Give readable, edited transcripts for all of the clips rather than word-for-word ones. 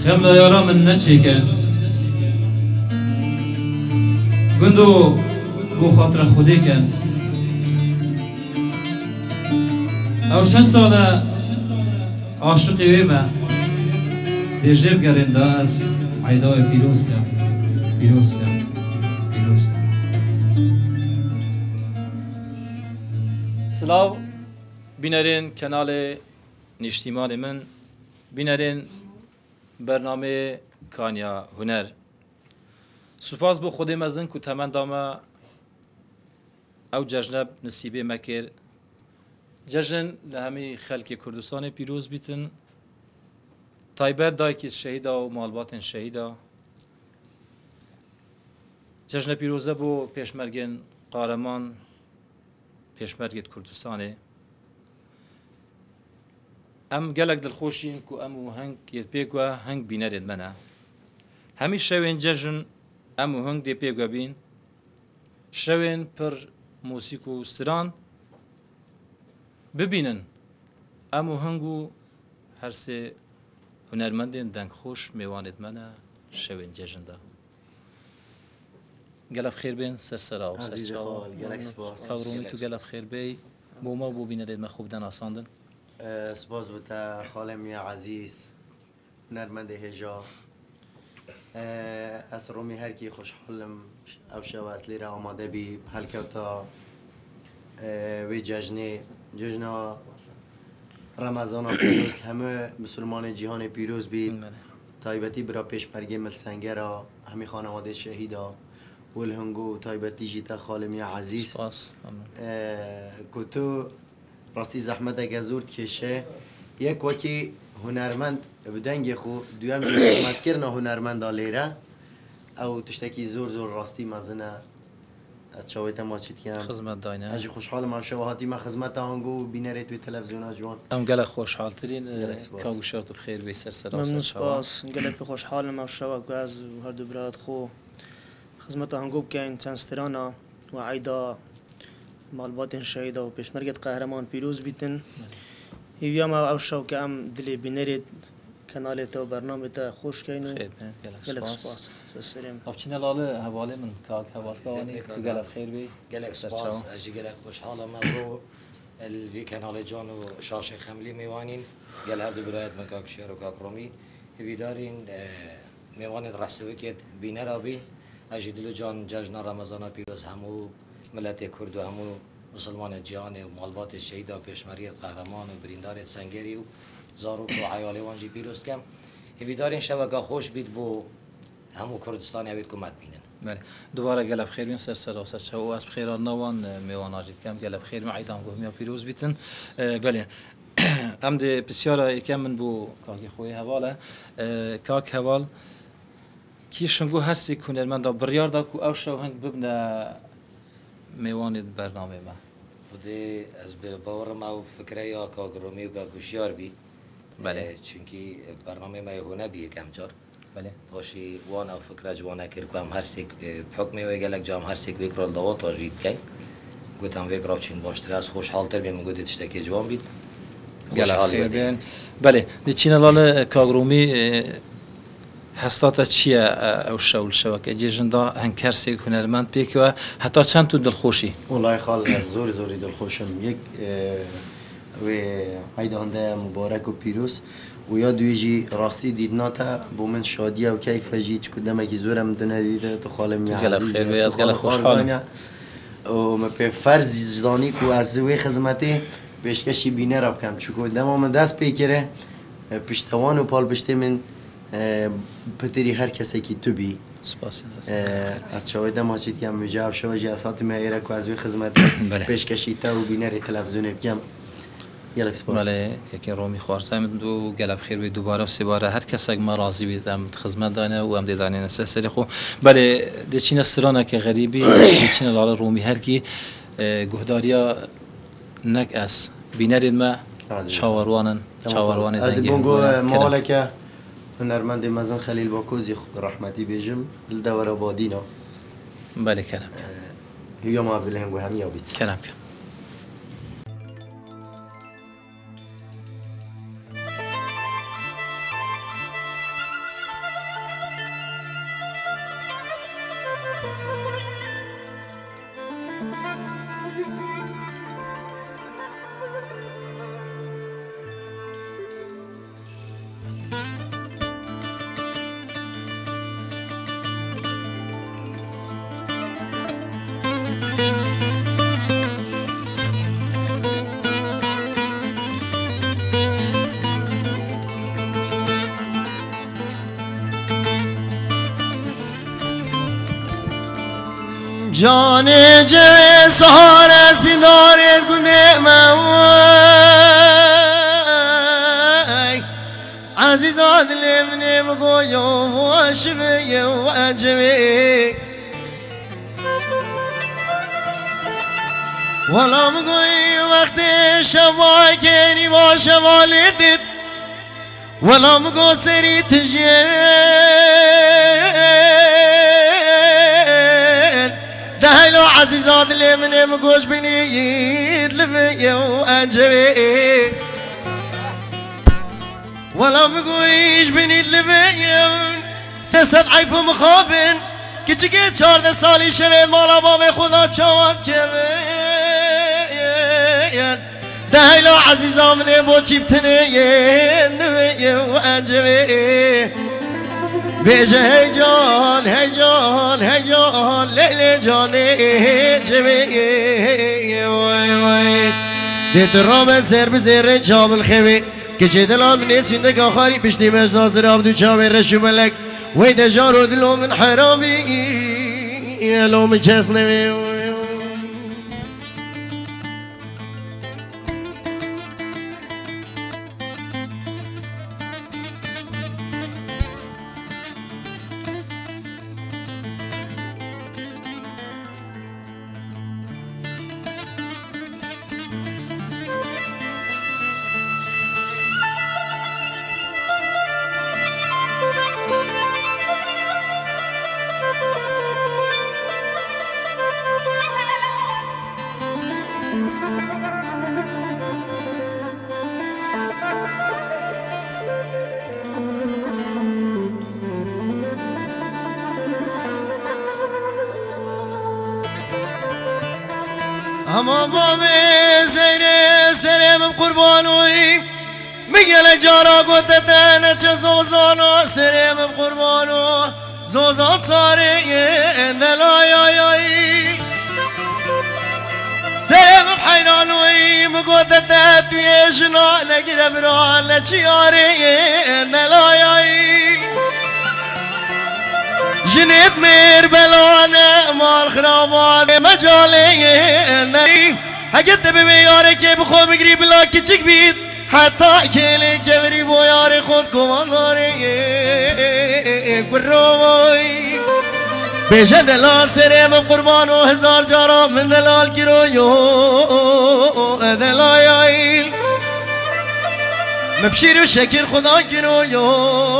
خم لا يرى من نتشيكن گندو بو خاطر خودی کن او چند ساله عاشقی ویمه تجرب گرنده از عیدای پیروز کن پیروز کن پیروز کن. سلاو بینرین کانال نیشتیمان من بینرین برنامه کانیا هنر سپاس بو خودی مزن که تمن دامه او جشنب نصیبه مکر جشن لهمی خلق کردستان پیروز بیتن تایبت دای که شهیدا و مالبات شهیدا جشن پیروزه بو پیشمرگن قارمان پیشمرگت کردستانه ام گلک دلخوشین که امو هنگ یت پیگوا هنگ بینرد منه همی شوین جشن امو هنگ دی پیگوا بین شوین پر موسیقی و ستران ببینن امو هنگو هر سه هنرمندین دنگ خوش میواند منه شوین جشن دا گلب خیر بین سرسرا و سرچاو کاورومی تو گلب خیر بی بو ما بو بینرد ما خوب دن آساندن سپاس بوده خالم یا عزیز هنرمند هجا از رومی هر کی خوشحالم او شو اصلی را آماده بی هلکوتا وی جشن رمضان پیروز همه مسلمان جهان پیروز بید تایبتی برا پیشمرگی ملسنگه را همی خانواده شهیدا والهنگو تایبتی جیتا خالم یا عزیز کتو راستی زحمت اگه زور کشه یک وکی هنرمند بدنگ خو دویم خدمت کرنا هنرمند لیره او تشتکی زور راستی مزنه از چاویت ما چید کم خدمت داینه اجی خوشحالم هم شواهاتی ما خدمت آنگو بینره توی تلویزیون ها جوان ام گله خوشحال ترین کاغو شاد بخیر بی سر سر ممنون سپاس گله پی خوشحالم هم شواهد از هر دو براد خو خدمت آنگو بکن تنسترانا و عیدا مالبات شهید و پیشمرگت قهرمان پیروز بیتن هیویام او شو که ام دلی بینرید کانال تا برنامه تا خوش کینو گلک سپاس سلام ابچینه لاله حواله من کاغ حواله کانی تو گلک خیر بی گلک سپاس اجی گلک خوشحال مبرو الوی کانال جان و شاشه خملی میوانین گل هر دو برایت من کاغ شیر و کاغ رومی هیویدارین میوانید رسوی کت بینر آبی اجی دلو جان جشن رمضان پیروز همو ملت کرد و همو مسلمان جهان و مالبات شهید و پیشمرگت قهرمان و بریندارت سنگری و زاروک و عیالی وانجی پیروز کم هیویدارین شبکه خوش بید بو همو کردستان اوید کمت بینن بله دوباره گله بخیر بین سر واسه چه او از بخیر نوان میوان آجید کم گله بخیر معیدان گو میا پیروز بیتن بله ام ده بسیار یکم من بو کاکی خوی حواله کاک حوال کیشنگو هر سی کنه من دا بریار دا کو او شو هنگ ببنه میوانید برنامه ما بوده از باورم او فکره یا کاغرومی و کاغوشیار بی بله چونکی برنامه ما هونه بی کم جار بله باشی وان او فکره جوانه کرد که هم هر سیک بحکمه و گلک جام هر سیک ویکرال دوات آجید کن گوتم ویکرال چین باشتر از خوشحالتر بیم گوتی تشتکی جوان بید خوشحال بید بله دی چین لاله کاغرومی هستات چیه او شول شوکه جیجندا هنکرسی هنرمند پیکوا حتی چند تو دلخوشی والله خال از زوری دلخوشم یک و عیدانده مبارک و پیروز و یا دویجی راستی دیدنا تا با من شادیه و کیف جی چه کدام کی زورم دنیا دیده تو خالم یا عزیز خیر از گله خوشحال و ما به فرض زدانی کو از وی خدمتی پیشکشی بینه را کم چه کدام من دست پیکره پشتوان و پال پشت من پتری هر کسی که تو بی سپاس از چاویده ما چیت کم مجاب شو جلسات میره که از وی خدمت پیشکشی تا و بینر تلویزیون بگم یلک سپاس بله یکی رومی خوارزم دو گلب خیر بی دوباره و سه باره هر کس ما راضی بیدم خدمت دانه و هم دیدانه نسل خو بله دچین استرانه که غریبی دچین لاله رومی هر کی گهداریا نک از بینر ما چاوروان از بونگو مالکه هنرمند مزن خلیل باکوزی رحمتی بیجم الدور آبادینا بله کنم هیا ما عبدالله و همی آبید کنم جان جوه سهار از بیدارت گونه موی عزیزا دلم نمگوی و عشبه و عجبه ولا مگوی وقت شبای کنی باشه والدت ولا مگو سری تجیل دهلو عزیزا دلم نمگوش بینید لبه و عجبه ولا مگویش بینید لبه سست عیف و مخابن که چگه 14 سالی شوید مالا باب خدا چواد که دهیلا عزیزا منه با چیبتنه نوه و عجبه بیجه هی جان هی جان هی جان لیل جان جبه وای وای دیت رام سر بزیر چاب الخوی که چه دلال من اسفینده که آخاری پشتی مجناز راب دو چاب رشو ملک وی دجار و دلو من حرامی لو من کس نوی اما بابی سرم قربانوی میگل جارا گوتتن چه زوزانو سرم قربانو زوزان ساری دلایایی سرم حیرانوی مگوتتن توی جنا نگیره بران لچیاری دلایایی جنيت مير بلانه مال خرابات مجاله نی هگت بمیاره که بخو بگری بلا کچک بید حتی کلی کبری با یار خود کمان داره کروی بیشه دلال سرم قربان و 1000 جارا من دلال کرویو دلایایل مبشیر و شکر خدا کرویو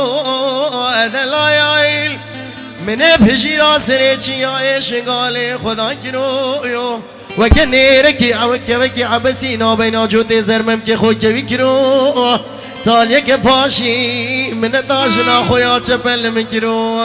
دلایایل منه بهجیرا سر چیای شگال خدا کرو و که نیره که وکی عبسی نابینا جوت زرمم که خود که کرو تالیه که پاشی منه داشنا خویا چپل مکرو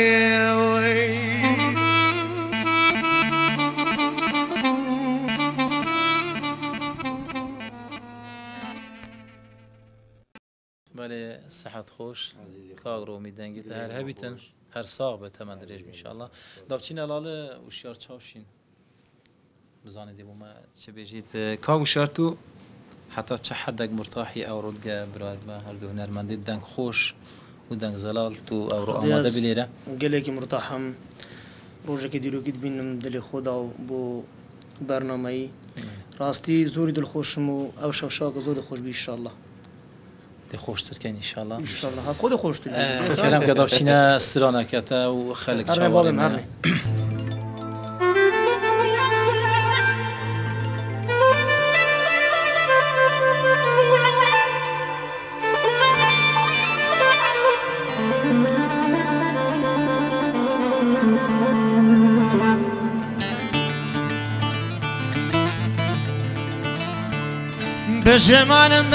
بله صحت خوش کاغ رو میدنگی هر هبیتن هر ساق به تمن درج ان شاء الله دابچین الاله وشیار چاوشین بزانید بوما چه بجید کاغ وشیار تو حتی چه حدک مرتاحی او رودگا براد ما هر دو هنرمندی دنگ خوش و دنگ زلال تو او رو آماده بلیره گله که مرتاحم روزه که دیرو کید بینم دل خدا و بو برنامه‌ای راستی زوری دل خوشم و او شوشاک زود خوش بی ان شاء الله خوشتر کن انشالله انشالله خود خوشتر کلام که دابچینه سرانه کتا و خلق چاواریم بشمانم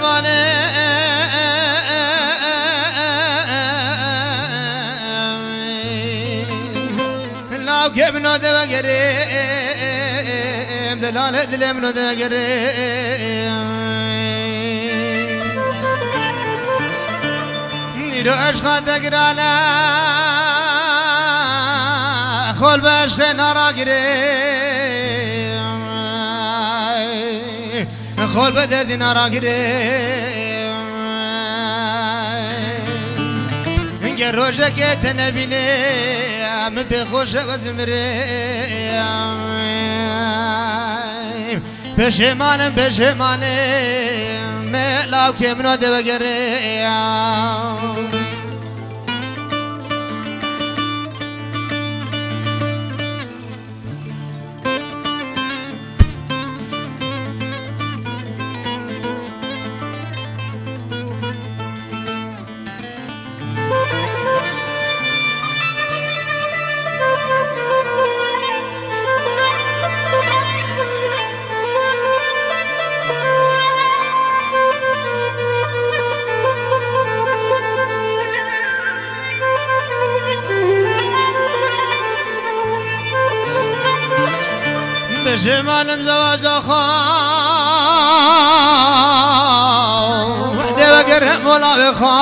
لاو که بنو دگریم دلال دلم نو دگریم نیرو عشق دگرانا خول به عشق نارا گریم خول به دردی نارا گریم اینگه روشه که تنبینه من بخوش وزمریم پشیمانم ملاو که منو دوگریم بشمالم زواج خواهم دوگرم بلا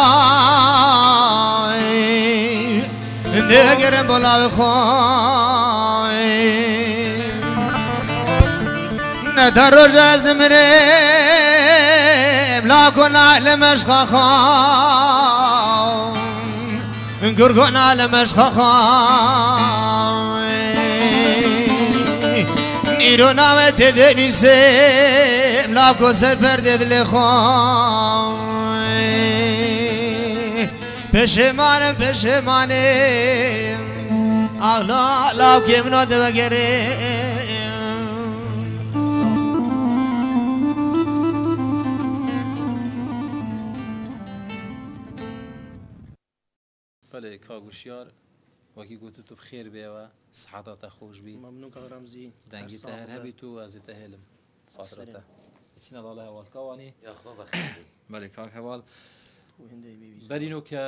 بخواهم دوگرم بلا بخواهم ندر روز از نمرم لا کنا لمشخا خواهم گرگونا لمشخا خواهم نیرو نامه تدنی سم لاکو سفر دل خواه پشمانم اغلا لاکی منو دوگرم بله کاگوشیار وکی گوتو تو بخیر بیا و صحتات خوش بی ممنون که رمزی دنگی تهر هبی تو از تهلم خاطرته چین الله اول کاوانی يا أخو بخير بله کاک حوال هنده بیبی برینو که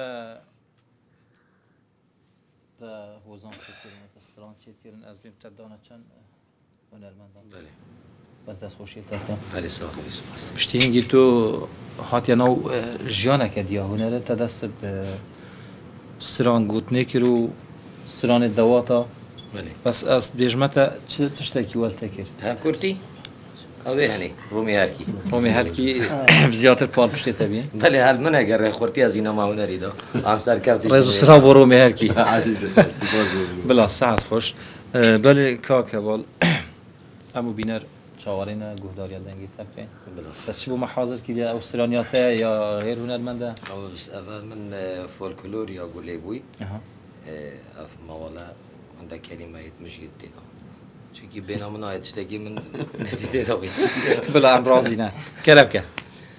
دا وزان چید کرن تستران چید کرن از بیم تدانه چند هنرمندان بله بس دست خوشی تفتان بله صاحبی سپاس پشتی گیر تو هات یا نو جیانه که دیا هنره تا دست به سران گوتنه کرو سران دواتا بله بس از بیجمتا چه تشتکی ولته کرد هم كرتي أو هني رومي هاركي رومی هر کی زیاتر پال پشتی تبین بله هل من اگر خورتی از اینا ما نریدا هم سر کردی رزو سرا با رومی هر کی عزیزه سپاس بگو بلا ساعت خوش بله کاک حوال امو بینر چاورین گهداری دنگی تبکن بلا چی بو محاضر کردی استرالیا یا غیر هنرمنده اول من فولكلور يا قوليبوي اها اف موالا عندك كلمة يتمشي دینا چونكي بينا من آيت تشتكي من دینا بيت بلا ام راضی نه کلب که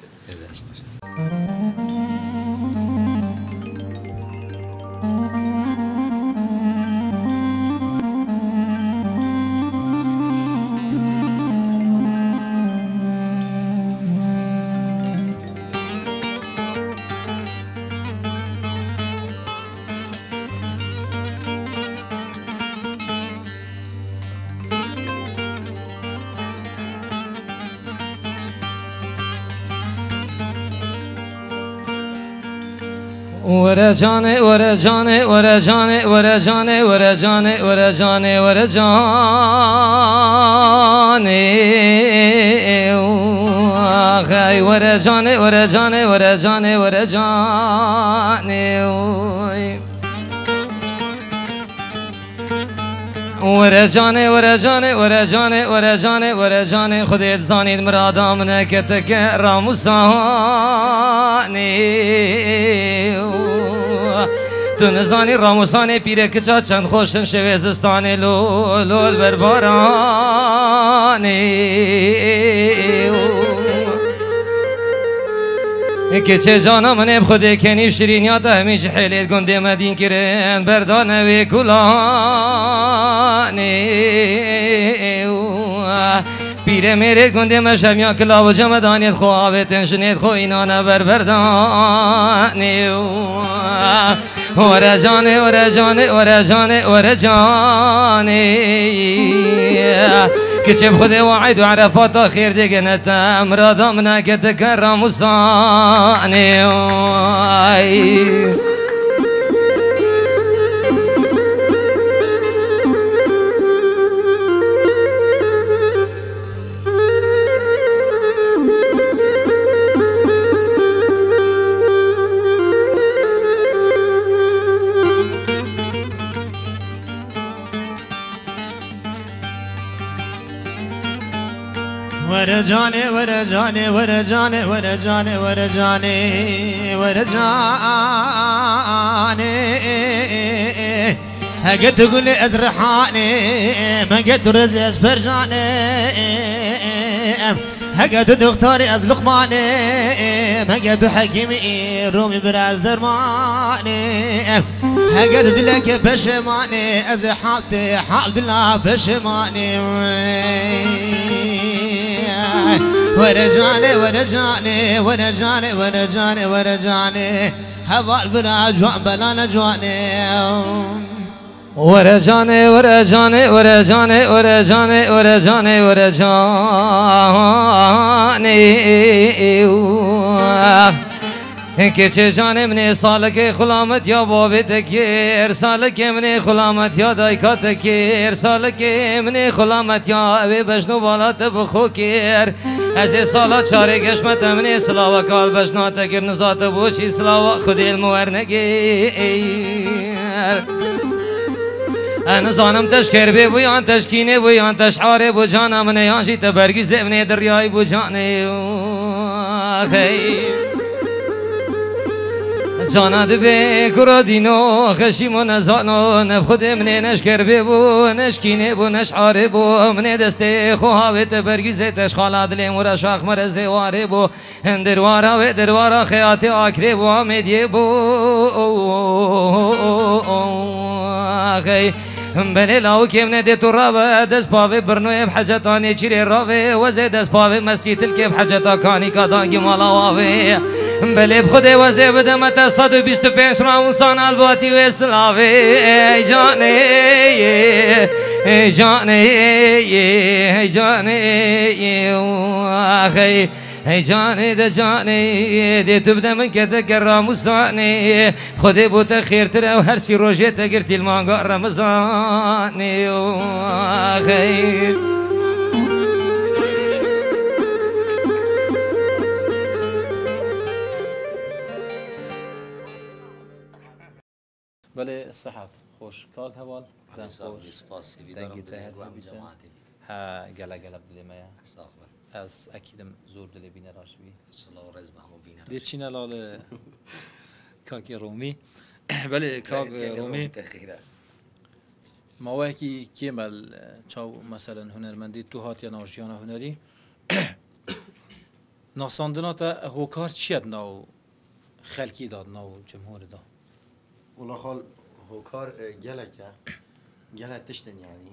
ورجاني ورجاني ورجاني ورجاني ورجاني ورجاني ورجاني خاي ورجاني ورجاني ورجاني ورجاني ورجاني ورجاني ورجاني ورجاني ورجاني خذيت زاني مرادة منك تكرم وساني تو نزانی راموسانی پیره کچا چند خوشم شویزستانی لول بربارانی که چه جانا منه بخوده کنی شیرینیات همیج حیلیت گنده مدین کرن بردانه وی کلانی پیره میره گنده مشمیا کلاو جمدانیت خواه تنشنیت خو اینانه بربردانی ورجاني ورجاني ورجاني ورجاني كتب خذي وعيد وعرفات خير دقنت امراض منك تكرم وصاني ورجاني ورجاني ورجاني ورجاني ورجاني ورجاني هقد تقولي ازرحاني ما قد رزيز برجاني هقد دكتوري از لقماني ما قد حكيمي رومي براز درماني هقد دلك بشماني از حالتي حال دلا بشماني ورجاني ورجاني ورجاني ورجاني ورجاني هذا البراج وعبلا نجواني ورجاني ورجاني ورجاني ورجاني ورجاني ورجاني که جان منی سالک خلامت یا بابت کیر سالک منی خلامت یا دایکات کیر سالک منی خلامت یا اوی بشنو بالات بخو کیر از سالات چاره گشمت منی سلاو کال بشنو تکر نزات بوچی سلاو خودی المور نگیر انا زانم تشکر بی بویان تشکینه بویان تشعاره بو جانا من یانشی تبرگی زبنی دریای بو جانه خیر جانا دبی کرادینو خشیمو نزانو نفخد منی نشکر بی بو نشکینه بو نشعاره بو منی دسته خواه تبرگی تشخالا دلیم و رشاق مرزه واره بو دروارا و دروارا خیات آکره بو آمیدیه بو خی بله لاو کم نده تو رابه دست پاوه برنوی بحجتانی چیره راوه وزه دست پاوه مسیتل که بحجتا کانی کدانگی مالا واوه بله بخوده وزه بدمت 125 رامونسان الباتی و اسلاوه ای جانه ای جانه ای جانه ای ای جاني ده جاني دي تبدا من كده كراموساني خدي بوتا خير ترى وهرسي روجيتا قرتي المانقا رمضاني خير بله الصحة خوش كاك هوال سپاس ویدارم دلیم و هم جماعتی ها گله بدلی مایا استغفر از اکیدم زور دلی بینه راشوی الله و رزق همو بینه دی چینه لال کاکی رومی بله کاک رومی ما وکی کیمال چاو مثلا هنرمندی تو هات یا ناجیان هنری ناساندنات هوکار چیت ناو خلکی داد ناو جمهور داد والله خال هوکار گلک تشتن يعني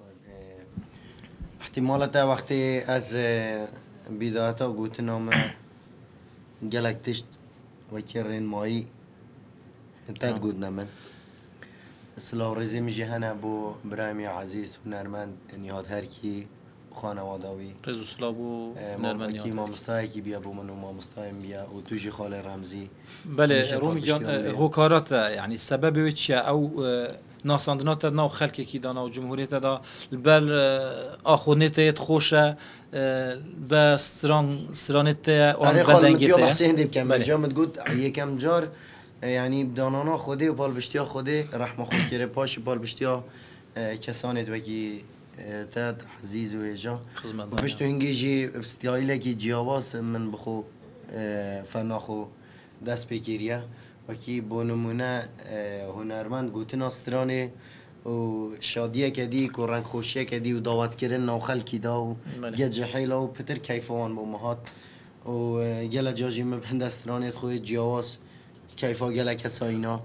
احتمالات وقتی از بدايته قلت نام گلک تشت وكرين ماي انت تقول نمن سلاو رزي مجي هنا بو برايمي عزيز هنرمند نهاد هركي خانواداوی رزو سلابو کی مامستایی کی بیا بو منو مامستایم بیا و توجی خال رمزی بله رومی جان هوکارات يعني سبب وچیا او ناساندنات ناو خلق کی دانا و جمهوریت دا بل آخونیت خوشه بس سرانت آن بدنگیت یا بحثی هندی بکم جامد گود یکم جار يعني بدانانا خوده و بال بشتیا خوده رحمه خود کره پاش بال بشتیا کسانت وکی تاد عزيز ويجا وفشتو هنجي بستيايله كي جياواس من بخو فناخو دست بكيريا وكي بونمونه هنرمند گوتنا سترانه و شادیه کدی و رنگ خوشیه کدی و دعوت کردن نو خلکی دا و گج حیلا و پتر کیفان با مهات و گله جاجی مبهندسترانه خود جیاواس کیفا گله کساینا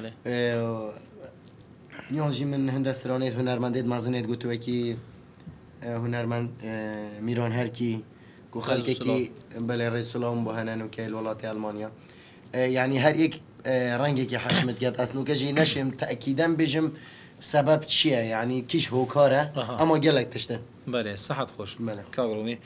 نیازی من هندسترانیت هنرمندیت مزنیت گوتو اکی هنرمند میران هر کی گو خلقی کی بله رسولام با هنن و که الولات آلمانیا يعني هر یک رنگی که حشمت گرد اصلا که جی نشم تأکیداً بجم سبب چیه يعني کیش هوکاره اما گلک تشته بله صحت خوش بله کاغرومی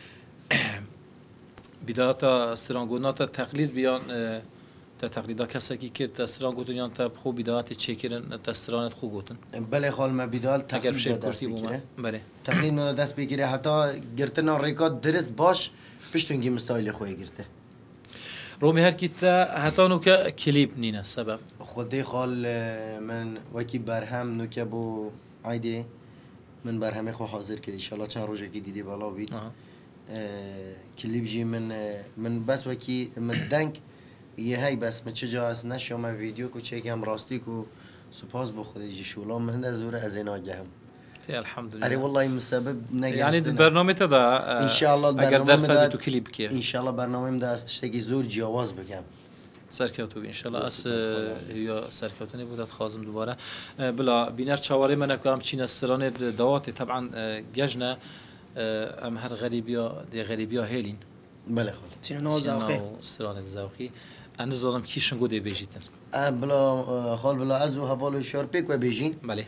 بداية سرانگونات تقلید بیان تقلیدا کسی که تسران گوتن یا تا خوب بدايات چیکرن تسرانت خوب گوتن بله خال ما بدال تقلید دست بگیره بله تقلید ما دست بگیره حتی گرتن ریکات درست باش پشتونگی مستایل خوی گرته رومی هر کیتا حتی نو که کلیپ نینه سبب خودی خال من وکی برهم نو که بو عیدی من برهمه خو حاضر کردی ان شاء الله چند روزه که دیدی بالا وید کلیپ جی من بس وکی من دنگ یه هی بس من چه جا از نشم ویدیو کو چکم راستی کو سپاس بخوده جی شولا من ده زور از این آگهم الحمد لله اری والله مسبب نگشتن يعني برنامه تدا ان شاء الله اگر در فبیتو کلیپ که ان شاء الله برنامه ده استشتگی زور جواز بگم سرکوتو ان شاء الله اس یا سرکوتنی بودت خازم دوباره بلا بینر چواره من کام چین سرانه دوات طبعا ججنا ام هر غریبیا دی غریبیا هلین بله خال تین ناز زاوقی سرانه زاوقی انا زورم کیشن گوده بیجیتن بلا خال بلا از و حوالو شار پیک و بیجین بله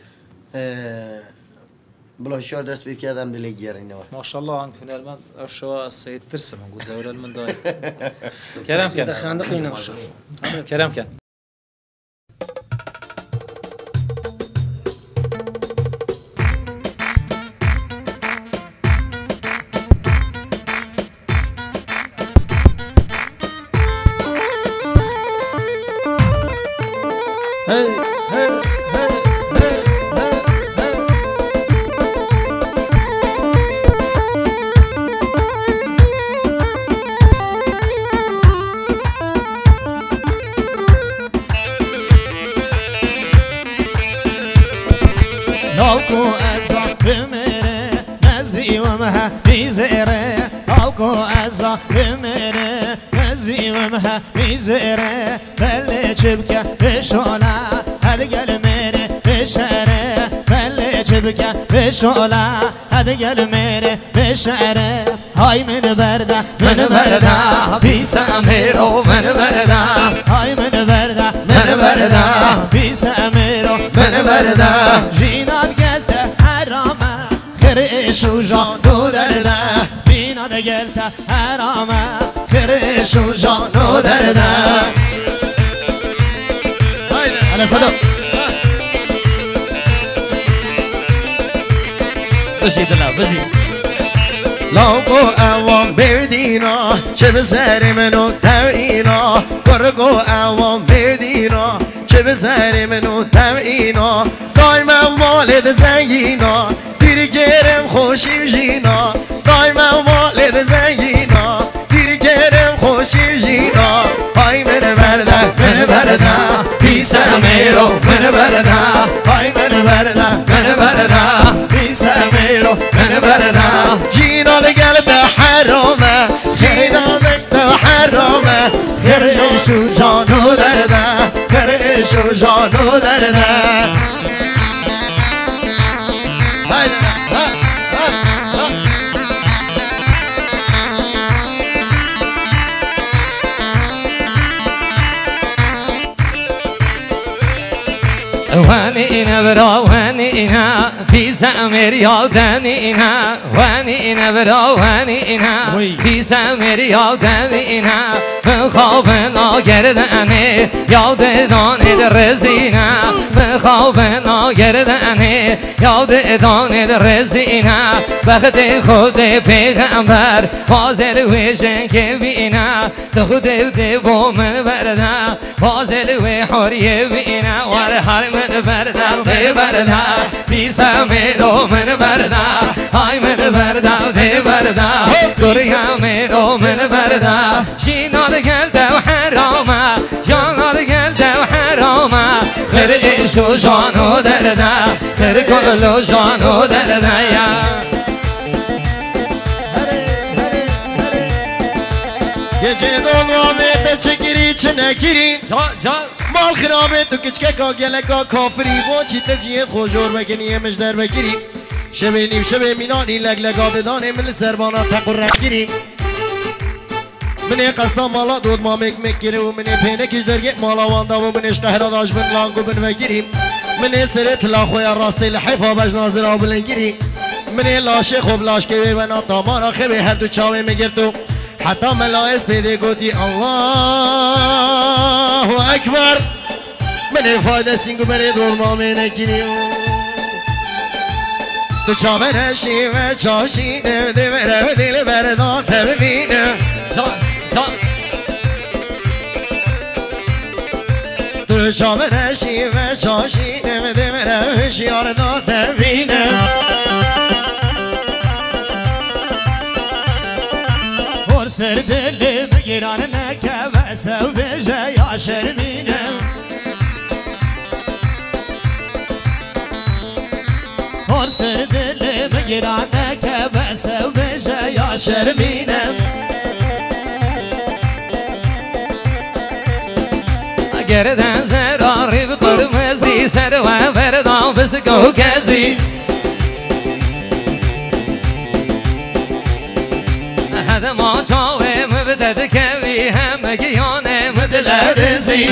بلا شار دست بی کردم دلی گیرینه ما شاء الله عن كنا المن أشوا السيد ترسم نقول دولة المن داي كلام كان دخان دقينا كلام كان اوكو ازا بمره نزي ومها بيزره اوكو ازا بمره نزي ومها بيزره بل جبك بشولا هذا قلمره بشره بل جبك بشولا هذا قلمره بشره هاي من برده من برده بيساميرو من برده هاي من برده من برده بيساميرو من برده جينا قلت حرامه خريش وجانو درده بينا قلت حرامه خريش وجانو درده انا صدق بشي دلا بشي لوگو اوام بردینا چه به سر منو تبعینا گرگو اوام بردینا چه به سر منو تبعینا دایما والد زنگینا دیر گرم خوشیم جینا دایما والد زنگینا دیر گرم خوشیم جینا های من برده من برده پیسه میرو من برده های من برده من برده پیسه میرو من برده جینا دگل ده حرامه جینا ده حرامه خرش و جانو درده خرش و جانو درده وانينا برا وانينا في سامر يودانينا وانينا برا وانينا في سامر يودانينا بخوفنا گردنه یاد دانه درزینا بخوفنا گردنه یاد دانه درزینا وقت خود پیغمبر حاضر ویشن که بینا تو خود ده با من برده حاضر و حریه بینا وار هر من برده ده برده پیسا میرو من برده های من برده ده برده دوریا میرو من برده شیناد گلده و حرامه جاناد گلده و حرامه خرجش و جانو درده خرکل و جانو درده گچه دنوامه چه گیری چه نگیری مال خرابه تو کچکه که گلکا کافری با چی تجیه خوشور بکنی مجدر بگیری شبه نیم شبه مینانی لگ لگاد دانه من سربانا تقرر گیری منی قصدا مالا دود ما مک گیری و منی پینکش درگه مالا واندا و منش قهراداش بن لانگو بن وگیری منی سرت لا خویا راستی لحفا بج ناظر آبلن گیری منی لاشه خوب لاش که بنا تامارا خبه هر دو چاوه میگرتو حتی ملاعظ پیده گوتی الله اکبر من فایده سینگو بره دولما مینگیری تو چاورشی و چاشی نمده بره دل بردان تبینه تو چاورشی و چاشی نمده بره هشیار دان تبینه یا شرمینم خور سر دل مگرانه که بسه و بشه یا شرمینم گردن زراری به قرمزی سر و بردام بسکو کزی هده ما چاوه مبدد کوی همه گیانه مدل رزی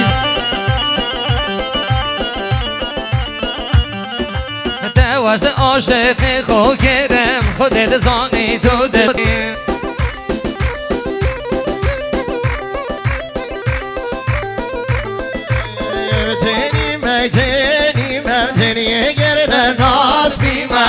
دواز عاشق خو گرم خود دزانی تو دلیم تنی گردن ناز بیما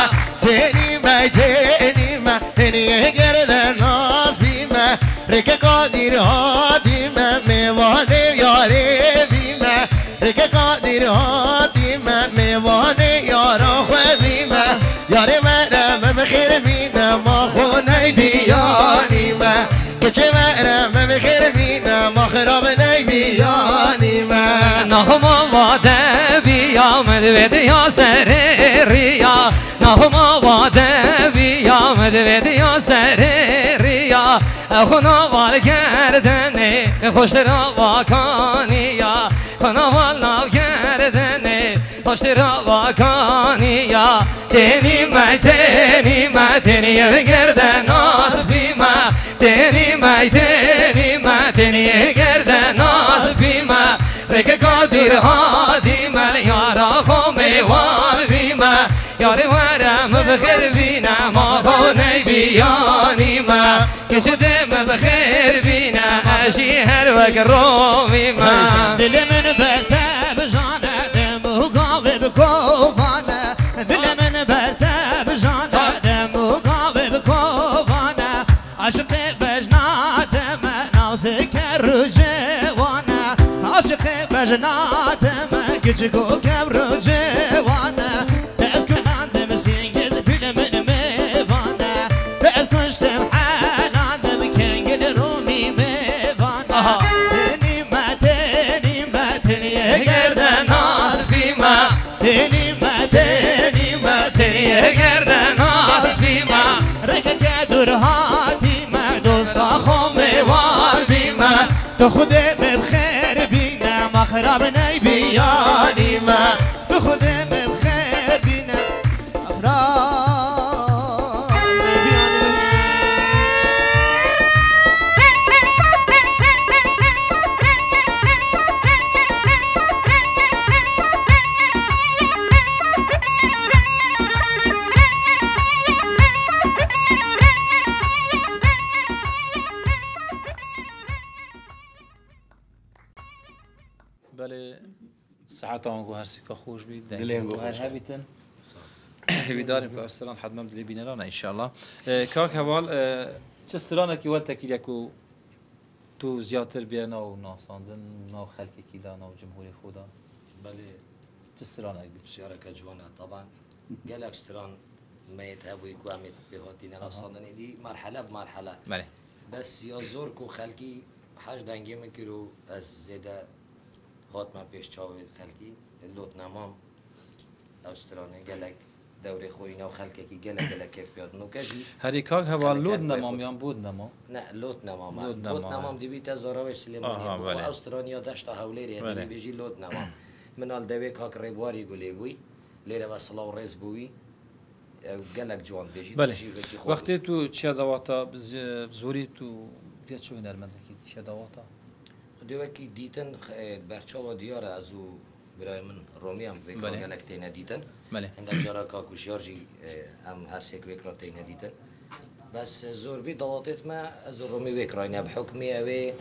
تنی گردن ناز بیما رک قادر هادی من میوانه یاره بیما رک قادر هادی من میوانه یارا خو بیما یاره مرم بخیر بینا ما خونه بیانی من کچه مرم بخیر بینا ما خراب نی بیانی من نخم آواده بیامد وید یا سر ریا نخم آواده بیامد وید یا سر ریا خنوال کردنه خوش را واکانیا خنوال ناو کردنه خوش را واکانیا تنی متنی گردن ناز بیما تنی گردن ناز بیما رک قادر هادی من یارا خو میوان بیما یاری ورم بخیر بینا ما خونه بیانی ما که شدم بخیر بینا اشی هر وقت رو بیما دل من برته بجانه دم و گاوه بکوفانه دل من برته بجانه دم و گاوه بکوفانه عاشق بجنات من نازک رجوانه عاشق بجنات من küçük o kevrucevane Tez kınandım singiz bilemin mevane Tez kuştum halandım kengil rumi mevane Tenime gerden az bima Tenime gerden az bima Rekeke dur hatime dosta khome var bima To khude me bkhair bina مخرب نی بیانی ما تو خودم بخیر بینم مخرب نی بیانی بله ساعات آنگو هر سکا خوش بید دلیم گو هر خوش هبیتن هیداریم که استران حتما دلی بینرانه انشالله کاک هوال چه استرانه که ول تکیل یکو تو زیادتر بیا ناو ناساندن ناو خلق کیدا ناو جمهوری خدا بله چه استرانه بید بسیار کجوانه طبعا قال اكستران ما يتهوي قامت بهاتي نراساندن دي مرحله بمرحله بله بس يا زور كو خلقي حاج دنگي مكرو از زياده هات ما پیش چاوی خلقی لوت نمام استرانه گلک دوره خوینا و خلقی که گلک کیف بیاد نوکشی هری کاک هوال لود نمام یا بود نمام نه لوت نمام لوت لوت نمام. نمام دیوی تزاراوی سلیمانی آها، بخو بله. استرانیا داشت هولیری بله. بیجی لوت نمام منال دوی کاک ریبواری گلی بوی لیره و صلاو ریز بوی گلک جوان بیجی بله وقتی تو چه دواتا زوری تو بیاد شو هنرمنده کی چه دواتا دوکی دیتن برچاو دیاره از او برای من رومی هم بله. وکر گلک تینا دیتن بله عندك جرا كاكو شارجي ام هر سيك ويكرا تينا ديتن بس زور بي ضواتت ما زور رومي ويكراينا بحكمي اوي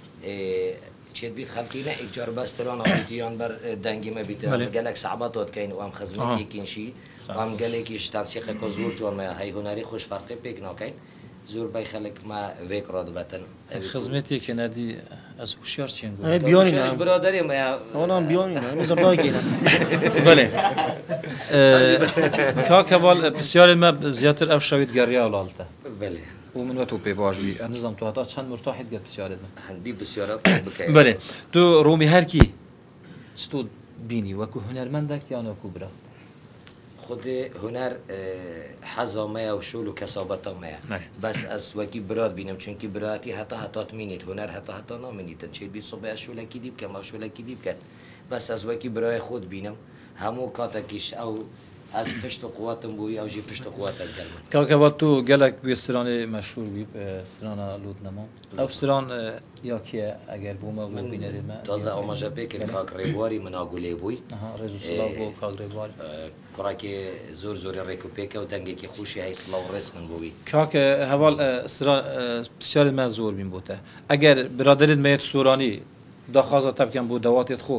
تشد بيت خلقينا ايجار بس تران بيتيان بر دنگي ما بيت بله. قالك صعبات كاين وام خدمتي كاين شي وام قالك ايش تنسيق كو زور جون ما هي هنري خوش فرق بيكنا كاين زور باي خلق ما ويكرا دبتن خدمتی که ندی از هوشیار چین بود بیانی شارج نه برادري ما حالا بیانی نه مزرگاه گیرم بله کاک هوال بسیار ما زیادتر او شوید گریا ولالته بله ومن وتو بي باش بي النظام تو هتا چند مرتاح قد بسیار ده هندی بسیار بکه بله تو رومی هر کی چطور بینی وکو هنرمندک یا نکو برا خود هنر حزامه و شول و کسابت مه بله. بس از وکی براد بینم چون که براتی حتی تمینید هنر حتی نامینید چه بی صبح شول کی دیب که ما شول کی دیب کرد بس از وکی برای خود بینم همو کاتکیش او از پشت قواتم بوی او جی پشت قواتم کلمه که وقت تو گلک بی استران مشهور بی استران لود نما او استران یا کیه اگر بوما بو بینه دیما تازه آماجه بکن کاک ریواری من آگوله بوی رزو سلاو بو کاغریوار کرا که زور ریکو پیکه و دنگی که خوشی های سلاو رسمن بوی کاک هوال استران بسیار ما زور بین بوده اگر برادرت میت سورانی داخازه تبکن بود دواتت خو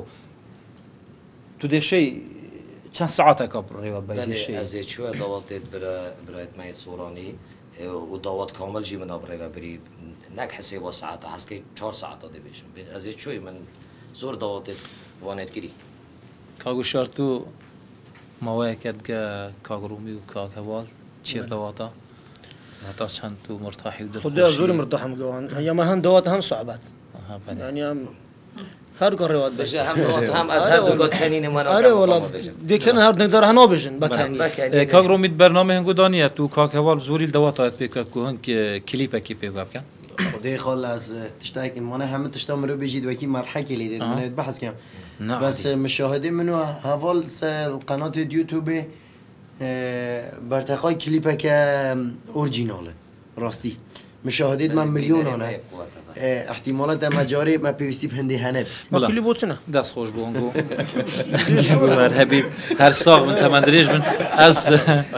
تو دشی چند ساعت کار ریوا بله بیشی از چه دواتت برایت میت سورانی و دوات کامل جی من آبره و بری نک حساب و ساعت هست که 4 ساعت داده بیشم از چه من زور دواتت وانت کری کاغو شرطو موای کد کاغرومی و کاغ هوال چی دواتا حتی چند تو مرتاحی و خود زور مرتاح مقوان یا ما هم دوات هم صعبات يعني هم هر کار رواد بشه هم دوات هم از هر دو کنین من آره والا دیکن هر نگذار هنو بجن بکنی کاغرومی برنامه هنگو دانیه تو کاغ هوال زوری دواتا هست که کوهن که کلیپ کی پیگو کن خدای خال از تشتاك من همه تشتا مرو بيجي دوكي مرحكي لي من بحث كم بس مشاهده منو حوال قناه يوتيوب برتقای کلیپ که اورجیناله راستی مشاهدات من مليون انا احتمالات مجاری ما پیوستی بهندی هنب ما کلی بوتنا دست خوش بونگو مرحبی هر ساق من تمندریش من از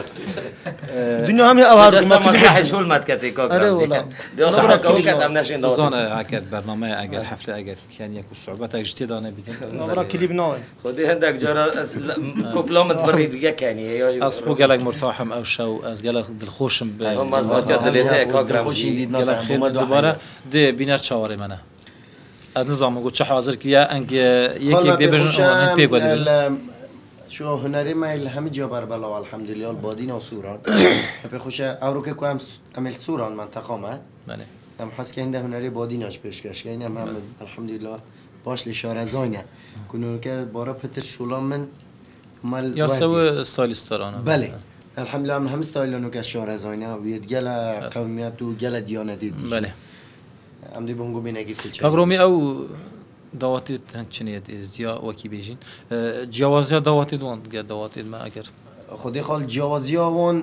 دنیا هم اوهر ما مصلحه شول مات کتی کاک آره والا دیانا کو کتم نشین دوات زان اگر برنامه اگر حفله اگر کان یک صعوبات اجتی دانه بیدن نورا کلیپ نوع خودی هندک جارا کوپلامت برید یکانی یا از خو گلک مرتاحم او شو از گلک دلخوشم به هم مزات یاد دلیته کاک رمزی گلک خیر دوباره ده بینر چواره منه از نظام گو چه حاضر کیا انگ یک دی بجن اون پی گودی شو هنری ما همه جا بربلا الحمدلله البادین و سوران به خوش اورو که کوام عمل سوران منطقه ما بله هم حس که اینده هنری بادینش پیشکش که اینم هم الحمدلله باش لشاره زاینه کنون که بارا پتر شولان من مال یا سو استایلیسترانه بله الحمدلله من هم استایلانو که شاره زاینه و گل قومیت و گل دیانتی بله هم دی بونگو بینگی فیچر کاغرومی او دواتی تنچنیت ازدیا وکی بیجین جوازی دواتی دوان گه دواتی ما اگر خودی خال جوازیا وان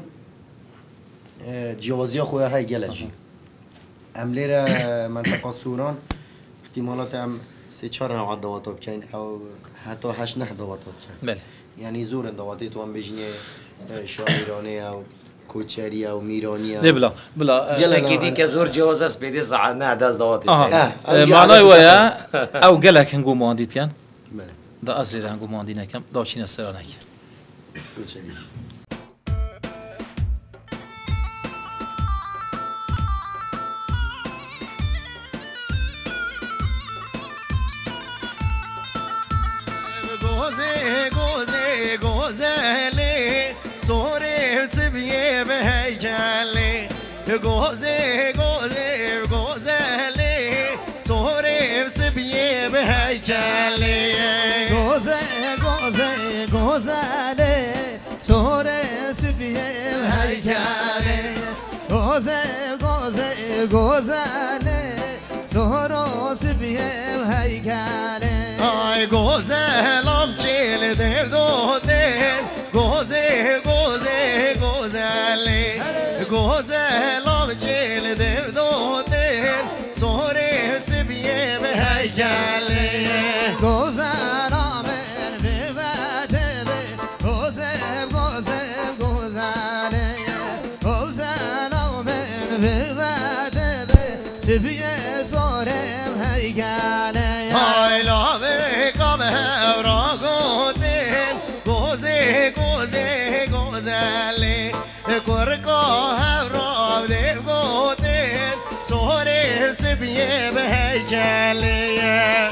جوازیا خواه های گلجی عملی را منطقه سوران احتمالات هم 3-4 نوع دوات بکن او حتی 8-9 دوات بکن بله یعنی زور دواتی تو هم بجنی شاعرانه او کوچری او میرانی نه بلا یکی دی که زور جواز است بدی ساعت نه دست دواتی معنای ویا او گلک هنگو ماندیت کن بله دا ازری هنگو ماندی نکم دا چین استرانک کوچری گوزه سوره سبیه به هیجله گوزه سوره سبیه به هیجله گوزه سوره سبیه به هیجله گوزه سوره سبیه به هیجله آی گوزه لام چیل دردودن گوزه لام چیل دردودن سوره سبیه به هیکله گوزه لامن به بدبه گوزه لامن به بدبه سبیه سوره هیکله های لاوه کام هورا گودن گوزه کرکا هورا ده گودن سوره سبیه به هیکله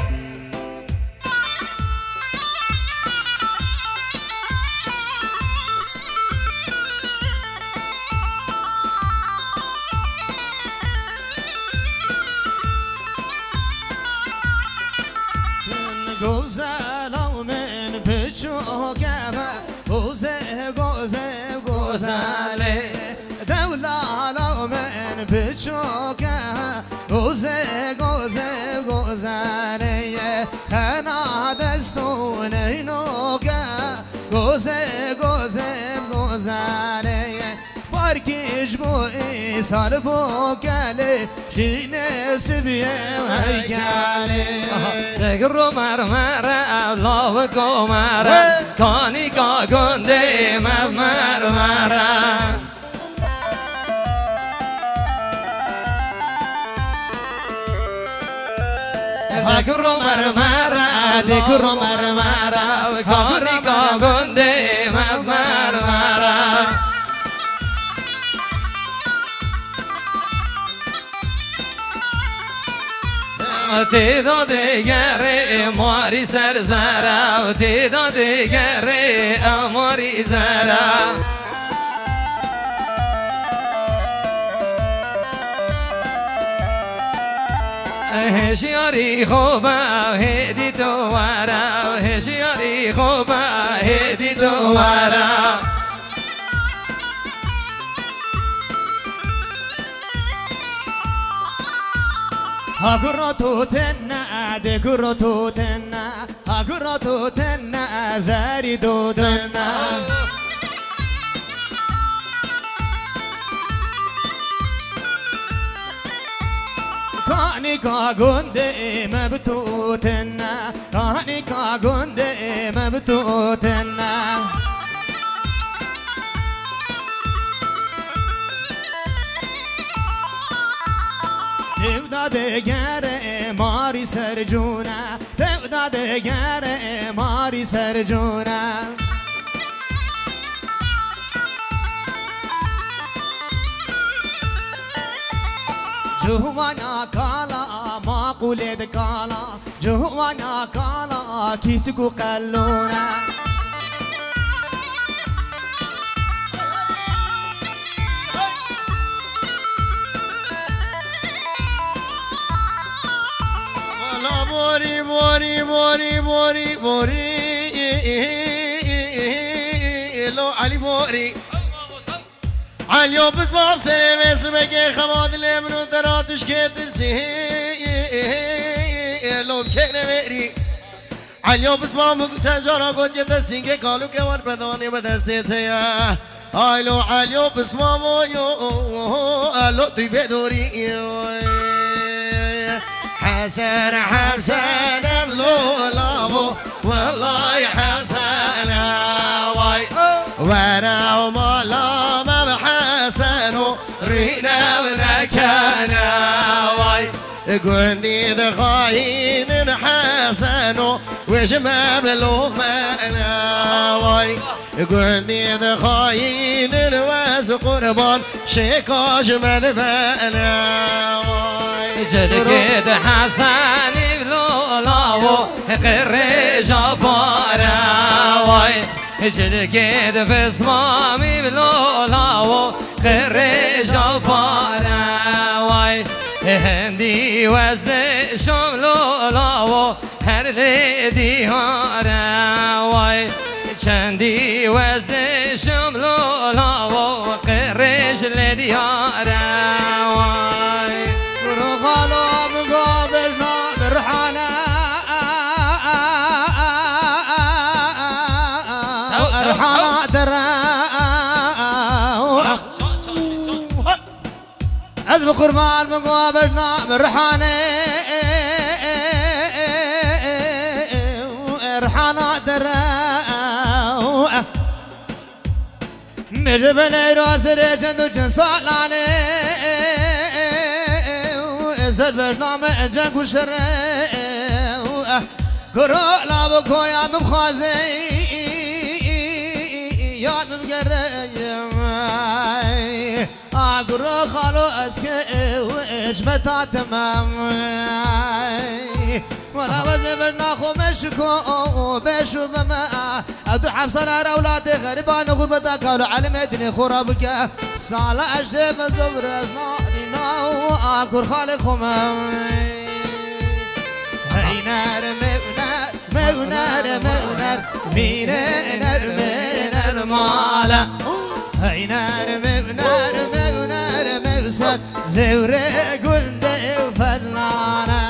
گوزلا من بچوکه گوزه گوزه گوزله دولالا من بچوکه گوزه گوزه گوزله خنا دستون اینوکه گوزه گوزه گوزله پارکیش بو ایسال بو گله جینه سبیم هیکله تگرو مرمره لاو گمره کانی کا گنده مرمره تگرو مرمره تگرو مرمره کانی کا گنده مرمره تعداد گره ماری سر زره تعداد گره ماری زره هشیاری خوبه هدی تو وره هشیاری خوبه هدی تو وره هاگرو تو تنه دگرو تو تنه هاگرو تو تنه زری دو تنه کانی کا گنده مبتوتنه کانی کا گنده مبتوتنه توداد گره ماری سر جونه توداد گره ماری سر جونه جوانا کالا ما قولد کالا جوانا کالا کیسکو قلونه بوري بوري بوري بوري بوري لو علي بوري عليو بس باب سري مسبك خماد المنو دراتش كترسي لو كنا ميري عليو بس باب تجارة قد يتسينك قالوا كمان بداني بدستيتيا هايلو عليو بس بابو يو لو تي بدوري حسن حسن بلولابو والله حسن واي وانا ومالا ما بحسنو رينا ونكانا واي قولي ذخاين حسنو وجمع بلومانا واي قولي ذخاين واز قربان شيكاش مذبانا واي جدكد حساني بلولاو قري جبارا واي جدكد بسمامي بلولاو قري جبارا واي هندي وزن شملولاو هر لدي هارا واي چندی وزن شملولاو قريش لدي هارا واي رغالو مقابلنا برحانا رحانا درا حزب قربان مقابلنا برحانا رحانا درا مجبل راسر جندو جنسالاني زل برنامه جنگ و شر کرو لابو کویا مبخازی یاد مگریم کرو خالو اسکه و اجمتا تمام ولا وزن برناخو مشكو بشو بما ادو حفصنا اولاد غريبان غربتا قالوا علم ادني خرابك سال اجب زبر ازناري ناو اكر خالق خمام هينار مبنار منر مینه نر مالا هی نر مبسد زوره گنده فلانه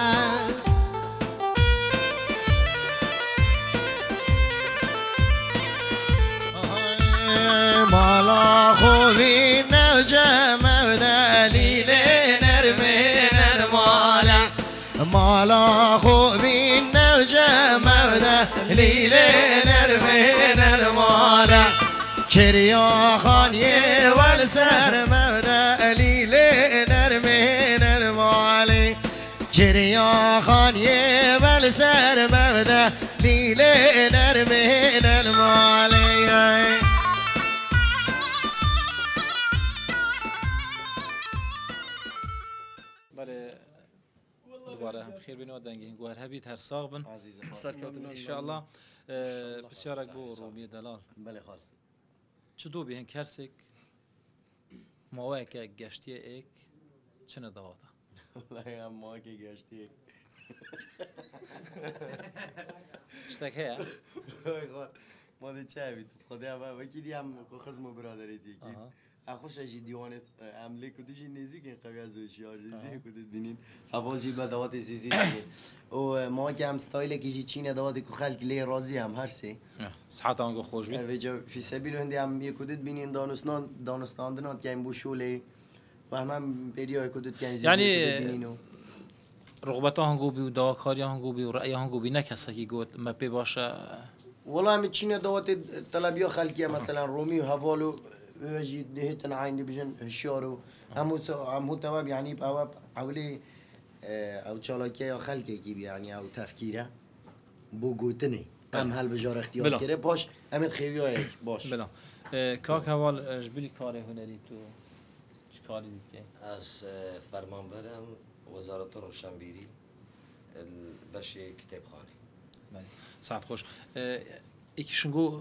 مالا خوبی نوجه مدلیل نر مالا مالا خوبی نوجه مدلیل نر مالا کریا خانیه والسر مدلیل نر مالی کریا خانیه والسر مدلیل نر مالی دوباره هم خیر بینو دنگین گوهر هبید هر ساغ بن عزیز سرکوتن انشاءالله بسیارک بو رومی دلال بله خال چه دو بیهن کرسک ماوه که گشتی ایک چنه دواتا والله هم ما که گشتی چتک هیا ما ده چه بید خدا هم وکی دی هم خزم و برادری دی کی اخوش اجی دیوانت عمله کدوشی نزدیک این قوی از وشیار زیزی کدوم بینین اول جی با دوات زیزی و ما که هم ستایل کیجی چینه دوات کو خلق لی راضی هم هر سی صحت آنگو خوش بید وجا فی سبیل هندی هم یه کدوم بینین دانستاندنات که این بوشوله و هم پیریای کدوم که یعنی رغبت هنگو بی و دواکاری هنگو بی و رأی هنگو بی نکسه که گوت مپی باشه والله هم چینه دوات طلبیا خلقی مثلا رومی و هوالو وجي دهيت انا عندي بجن هشيارو همو تواب يعني بواب حولي او چالاكي او خلقي كي يعني او تفكيره بو گوتني هم هل بجار اختيار كده باش هم خيويا باش بلا كاك هوال جبلي كاري هنري تو چكاري ديت از فرمانبرم وزارت روشنبیری بخش کتابخانه ساعت خوش ایکیشنگو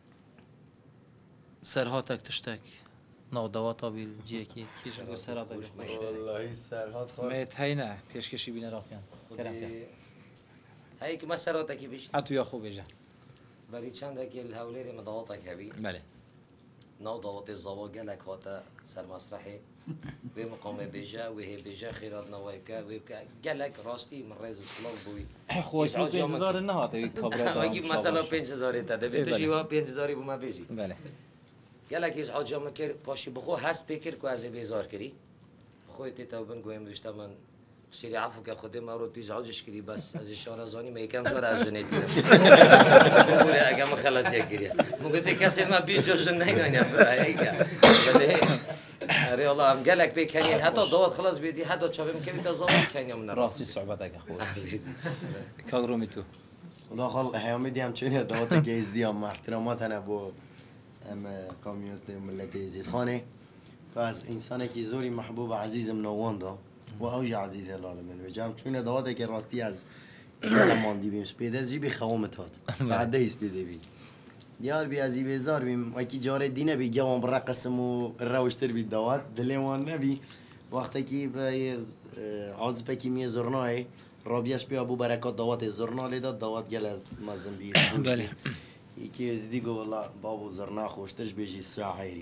سرهاتك تشتك نودواتا بیل جی کی کیشنگو سرهاتك والله سرهات خور میت هینا پیشکشی بینه راکن کرم کن هاي که مسراتکی بیش اتو یا خوب بجا برای چند که الهولی مدواتک هبی بله نودوات الزوا جلك هاتا سر مسرحي ومقام بيجا وهي بيجا خيرات نوايكا وجلك راستي من رئيس الصلاة بوي خوش بود 5000 النهار تبي كبرة اجيب مثلا 5000 تا ده تو جوا 5000 بما بيجي بله جلك از حاجه مکر پاشی بخو هست بکر کو از بیزار کری خودت تو بن گویم بشتا من سری عفو که خودم ما رو تیزعجش کردی بس از شارزانی ما یکم جور از جنیتی بوده اگه ما خلات یکیه مگه کسی ما 20 جور نگاینه برای که اری الله هم گلک بکنین حتی دوات خلاص بیدی حتی چابم کنی تا زمان کنی من راستی صعوبتك اخوي كاغرومي تو والله خل هيومي دي هم چنين دوات جيز دي هم احترامات انا بو ام قوميات ملت زيد خانه فاز انسان کی زوری محبوب عزیز منوان دا و اوج عزیز العالمین و جام چون دوات که راستی از لمان دی بیم سپیده زی بی خوامت هات ساعده سپیده بی دیار بی ازی بیزار بیم وکی جاره دینه بی جوان برقسم و روشتر بی دوات دلیوان نبی وقتی که به عازفه کی می زرنای رابیش بی ابو برکات دوات زرنا لیداد دوات گل از مزن بی بله یکی از دیگه والله بابو زرنا خوشتش بیشی سعیری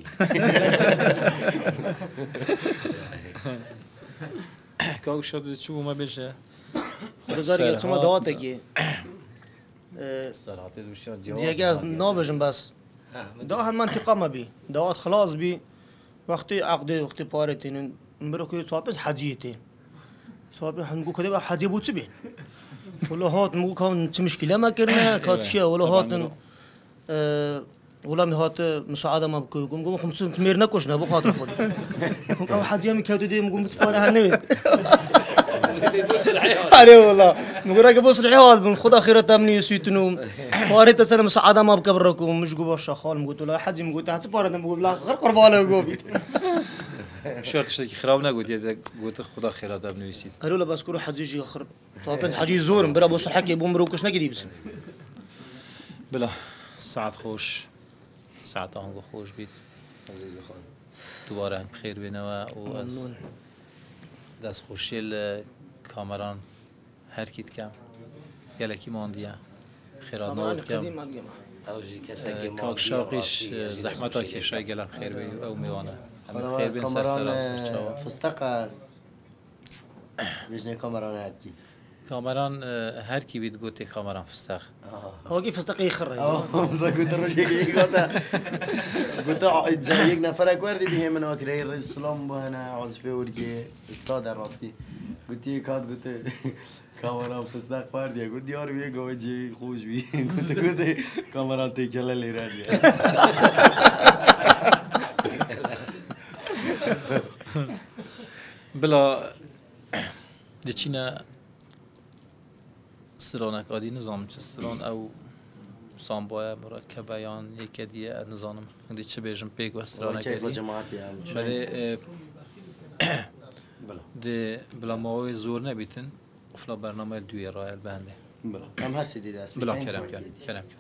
كاغ شد تشوفوا ما بيش بزرگ تو ما دعاته که صراحه دوشار دیگه از نابجم بس دا هم منطقه ما بی دعات خلاص بی وقتی عقد وقتی پارتین برو که صاحب حجیته صاحب هنگو کده با حجی بود بی ولا هات مو كان مشكله ما كرنا كانت شيء ولا هات ولا مهات مساعدة ما بكو قوم 500 مير نكوشنا بو خاطر خود قوم واحد يوم كادو دي قوم بتفانا هنمت بيبوس العيال عليه والله نقول راك بوس العيال من خد اخيرا مني سويتنو فاريت سنه مساعدة ما بكبركم مش قوم الشخال قلت له حد قلت هتفارد نقول لا غير قرباله وقوم شرط اشتكي خراب نقول يا قلت خدا خيرات ابن ويسيد قالوا له بس كل حد يجي يخرب طابت حاجي زور بلا بوس الحكي بوم مروكش نقدي بس بلا ساعت خوش ساعت آهنگ خوش بید دوباره بخیر بینه و از دست خوشی کامران هر کیت کم گلکی ماندیه خیرات کامران نوت کم قدیم ما دیگه اوجی کسی که ما کاک شاقیش زحمت ها که شای گلم خیر بی او میوانه خیر بین سر کامران فستق بجنه کامران هرکی کامران هر کی بید گوتی کامران فستق هاگی فستقی خره مثلا قلت روش يجي قلت یک نفر اكوردي بيه من اوكري السلام بهنا عزفه ورقي استاد راستي قلت كاد قلت كاميرا فستق فردي قلت يار بيه جوجي خوش بيه قلت كاميرا تيكلا لي رادي بلا دچینا سرانک آدی نظام چه سران او سامبای مرکب بیان یک دیگه نظام دی چه بیشم پیک و سرانک كيف آدی جماعتي يعني بله بلا دی بلا ماوی زور نبیتن افلا برنامه دوی رایل بنده بلا هم هسه دي داس بلا کرم کن کرم کن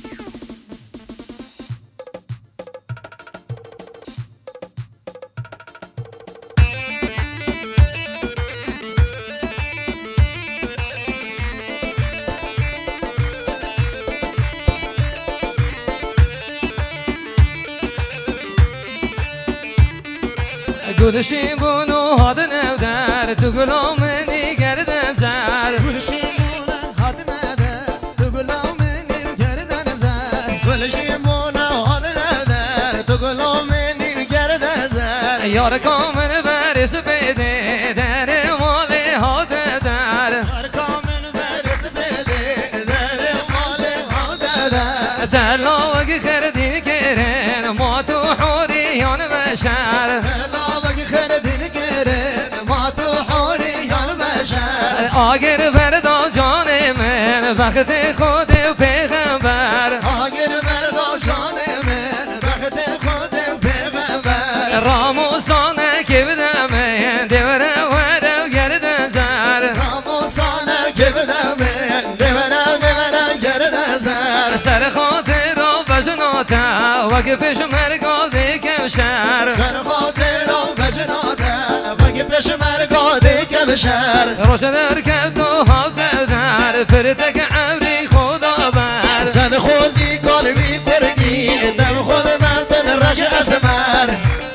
گلشی بونو هاد نودر تو گلامنی گردن زر گلشیمونه هاد نده تو گلامنیم گردن زر گلشیمونه هاد نده تو گلامنی گردن زر یار کامل برس بده در مال هاد در هر کامل برس بده در ماشه هاد در در لاوگ خردین کرن ما تو حوریان بشر خردین گره ما تو حوریان بشر آگر بردا جان من وقت خود پیغمبر آگر بردا جان من وقت خود پیغمبر راموسانه که بدم دوره ورم گردن زر راموسانه که بدم دوره گردن زر سر خاطر را بجناتا وقت پیش مرگاده کمشر سر خاطر را بجناتا وقت پیش مرگاده کمشر روشن ارکب تو حق در پرتک عبری خدا بر صد خوزی قلبی فرقی دم خود من دل رج اسمر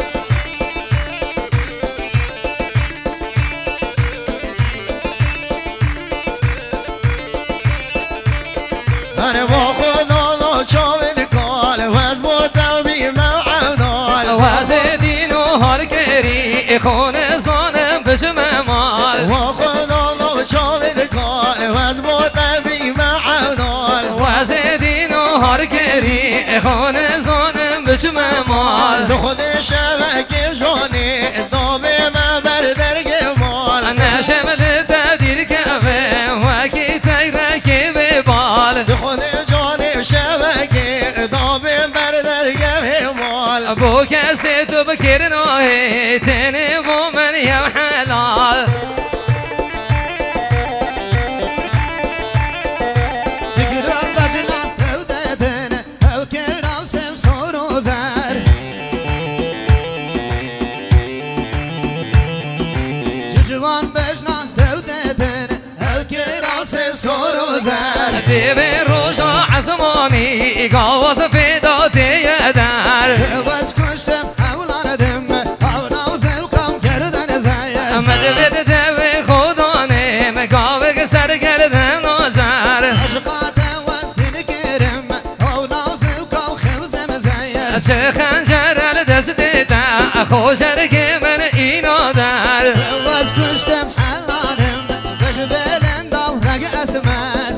انا با خدا چاوید کال و از متوبی معدال واز دین و حال کری خون زانم بشم مال و خدا چاوید کال و از متوبی معدال واز دین و حال کری خون زانم بشم مال تو خود شبک جانی دام من بر درگ مال نشمل تدیر کفه وکی تیرکی به بال تو خود جانی شبک دام بر درگ مال بو کسی تو بکر نوه تنی بو من یو حلال تگران بجنان او ددن او کرام سم سورو زر جوان بجنان او ددن او کرام سم سورو زر دیو روزا عزمانی گاواز پیدا دیدر واز کشتم اولادم اونا زوکم گردن زیر مدوید دیو خودانه گاوه سر گردن آزر عشقات ودین کرم اونا زوکم خمزم زیر چه خنجر دست دیده خوشرگ من اینا در واز کشتم حلالم بش بلندم رگ اسمر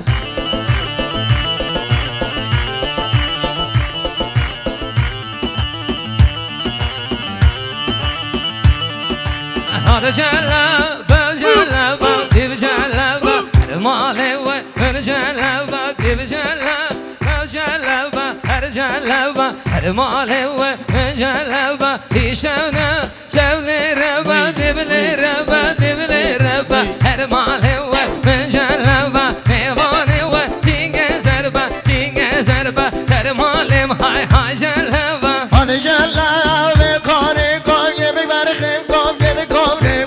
هذا جلابه جلابه ديب جلابه المالي وين جلابه ديب جلابه جلابه هر جلابه المالي وين جلابه يشونا شولي ربا ديب لي ربا ديب لي ربا هر مالي وين جلابه ميواني وين تينجا زربه هر مالي هاي هاي جلابه هذا جلابه كوني كوني ببرخم كوني كوني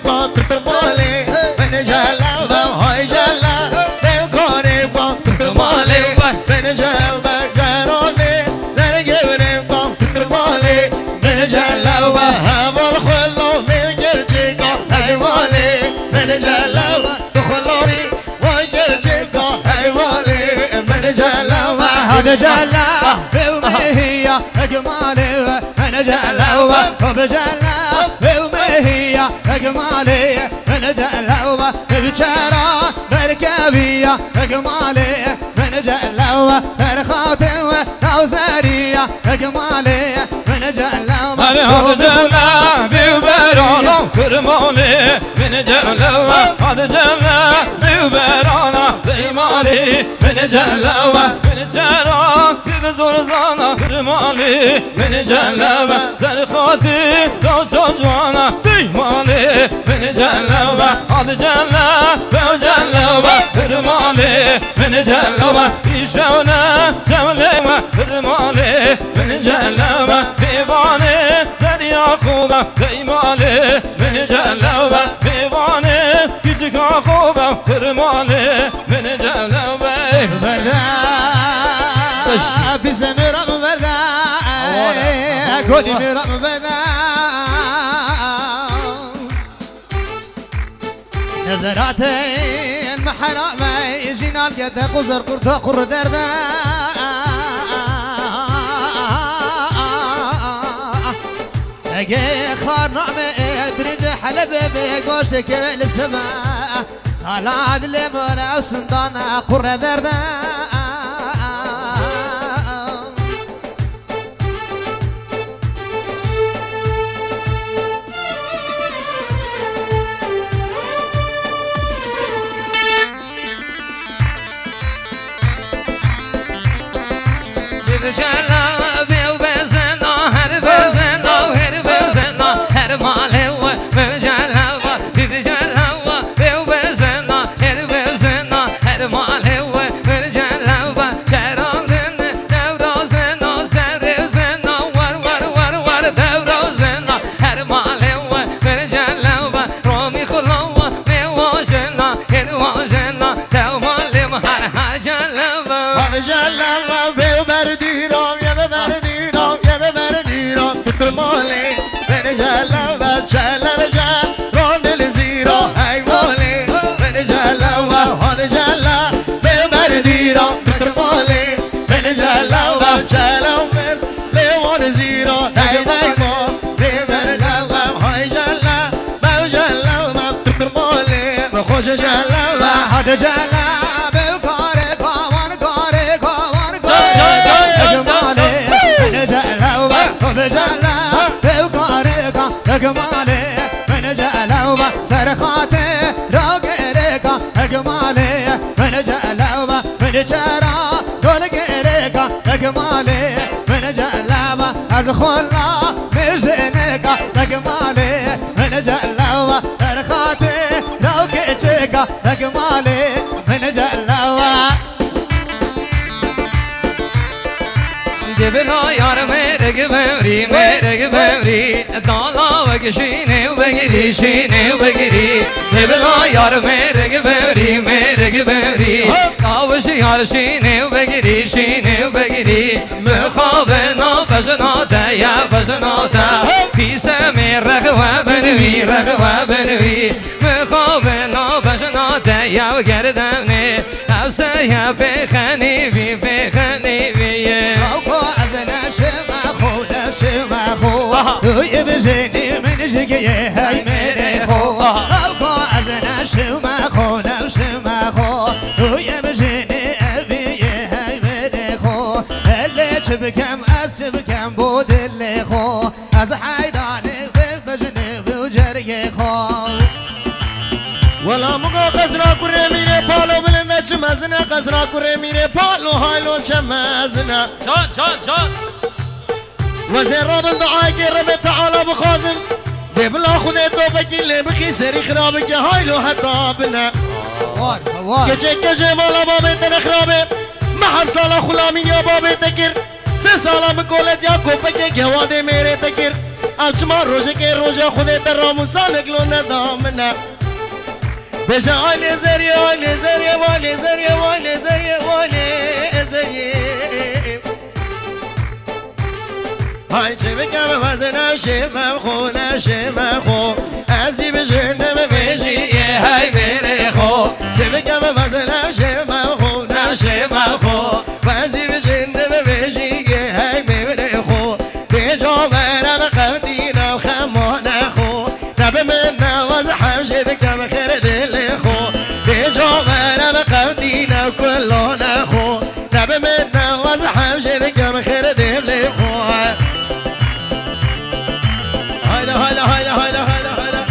مالي من جلوه هوا الخلو من قرجيكا حيواني من جلوه دخلوني وقرجيكا حيواني من جلوه هذا جلا بومهية اجمالي من جلوه وبجلا بومهية اجمالي من جلوه بشارع بركبية اجمالي من جلوه برخاتم نوزارية اجمالي من جلوه هذا جلا بيبرانا فرماني من جلوه هذا جلا بيبرانا فرماني من جلوه من جرا بزرزانا فرماني من جلوه زرخاتي روجوانا ديماني من جلوه هذا جلا بجلوه فرماني من جلوه يشونا جملوه فرماني من جلوه ديواني سريع خوبه ديماني من جلوه ديواني يجيك خوبه فرماني من جلوه بدا بسمير بدا قولي مير بدا نزراتين محرمة يجينا القد قزر قرطة قر دردا اجي خار نعمة بريد حلب بقوشت كمال السماء خلاد لمنا وسندانا قر دردا هذا جلا بكارك وانكارك وانكارك اجمالي من جلا وبجلا بكارك اجمالي من جلا سرخاتي روغيرك اجمالي من جلا من جرا دولغيرك اجمالي من جلا ازخلا مزنك اجمالي من جلا سرخاتي روغيرك اجمالي من جلوه جبنا يار ميرك بمري ميرك بمري طالع وقشيني وبقري شيني وبقري جبنا يار ميرك بمري ميرك بمري طاوش يار شيني وبقري شيني وبقري مخابنا فجناتا يا فجناتا في سمي رغوة بنوي رغوة بنوي مخابنا فجناتا يا وقردني أوسيا بخني بي بخني بي يبزيني من جقيه هاي من خو أبقى أزنا شمخو نوشمخو يبزيني أبي هاي من خو اللي تبكم أسبكم بود اللي خو أزحيداني بمجني بوجري خو ولا مگا قزرا کره میره پالو بلنده چمزنه قزرا کره میره پالو هایلو چمزنه شان وزين رابن دعاك رب تعالى بخازم ببلا خذ توبك اللي بخي سري خرابك هايلو حتى بنا كجي مالا بابي خرابي ما حب سالا خلامين يا بابي تكر سه سالا مكولت يا كوبك جوادي میرے تكر اجما روزه کے روزه خود ترامو سالک لو ندامنا بجا علی زریه علی زریه والی زریه والی زریه والی زریه های چه بگم وزنم شمم خونم شمم خو ازی به جنم بیجی های بره خو چه بگم وزنم شمم خونم شمم خو ازی به جنم بیجی های بره خو بیجا برم قبدینم خمانه خو رب من نواز حمشه بکم خیر دل خو بیجا برم قبدینم کلانه خو رب من نواز حمشه بکم خیر دل خو هلا هلا هلا هلا هلا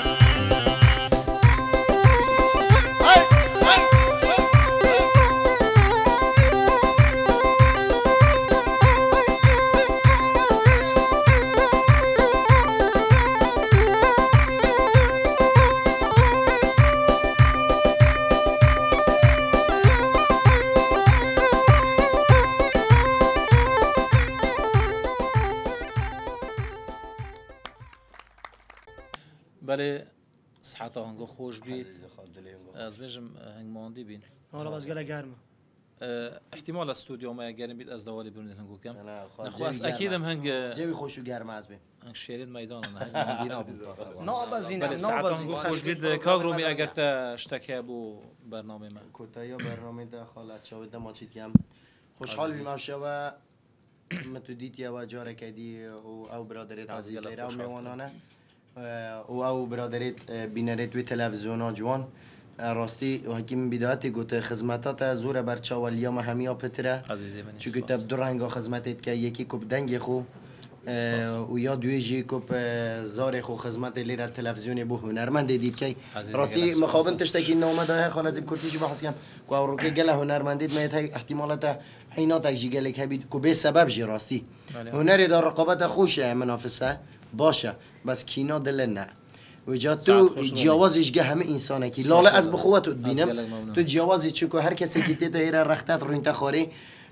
بله صحت هنگو خوش بید از بجم هنگ ماندی بین حالا باز گله گرمه احتمال استودیو ما گرم بید از دوالی برون هنگو کم نه، خواهد نخو از جوی گرمه. اکیدم هنگ جوی خوش و گرم از بین شیرین میدان هنگ ماندی نبود نابزینم بله صحت هنگو نابزینم خوش بید کاغ رومی اگر تا اشتکه بو برنامه من کوتاهی برنامه ده خالت شاید ما چیت کم خوشحال بیم شوا متودیت یا جاره کدی او برادریت عزیز لیره و میوانانه او برادریت بینریت وی تلویزیونا جوان راستی و حکیم بدایتی گوته خدماتات زور برچا و لیام همیا پتره عزیزی من چون که دو رنگا خدمتت که یکی کوب دنگ خو و یا دوی جی کوب زار خو خدمت لیره تلویزیونی بو هنرمند دید که راستی مخابن تشتکی نامده خانه زب کرتیش بحث کم که او که گله هنرمندید میت احتمالات حینات اجی گله که بید که به سبب جی راستی هنری دار رقابت خوشه منافسه باشه بس کینا دل نه و جا تو جوازش گه همه انسانه کی لاله از بخوت بینم تو جوازی چون هر کسی که ته ایره رختت رو انت خاری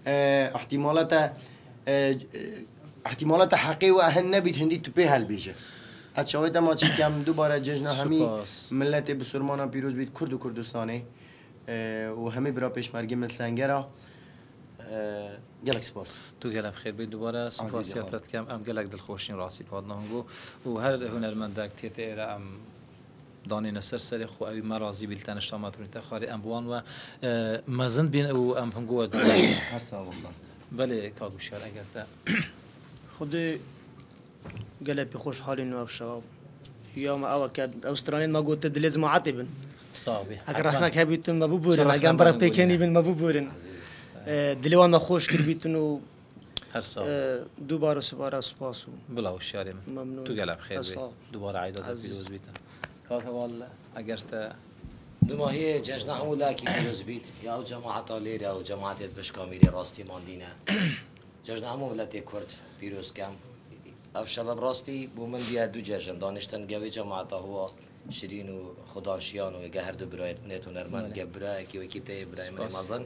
احتمالات حقی و اهن نبید هندی تو به حل بیشه اچویت ما چی کم دوباره جشن همی ملت بسرمانا پیروز بید کرد و کردستانی و همه برا پیشمرگی مل سنگرا گلک سپاس تو گلم خیر بید دوباره سپاسیاتت کم ام گلک دلخوشین راستی پادنا هنگو و هر هنرمندک تیت ایره ام دانی نصر سری خو اوی مرازی بیلتن اشتامات رو تخاری ام بوان و مزن بین او ام هنگو هر سال والله بله کاغوشیار اگر تا خود گله بی خوشحالی نو شباب یا ما او کد استرالین ما گوت دلیز معاتبن صابی اگر رخنا که بیتون ما ببورن اگر برای پیکنی بین ما ببورن دلیوان ما خوش کر بیتون و هر سال دوباره سپاره سپاسو بلا وشیاری من ممنون تو گلم خیر بید اصلا. دوباره عیدات پیروز بیتن کاغ والله اگر تا دو ماهی جشن همو لاکی پیروز بیت یا او جماعت لیره او جماعت بشکامیری راستی ماندینه جشن همو ملت کرد پیروز کم او شباب راستی بو من بیا دو جشن دانشتن گوی جماعت هوا شیرین و خدانشیان و گهر دو برای نت هنرمند گبرا کی و کی ته ابراهیم رمضان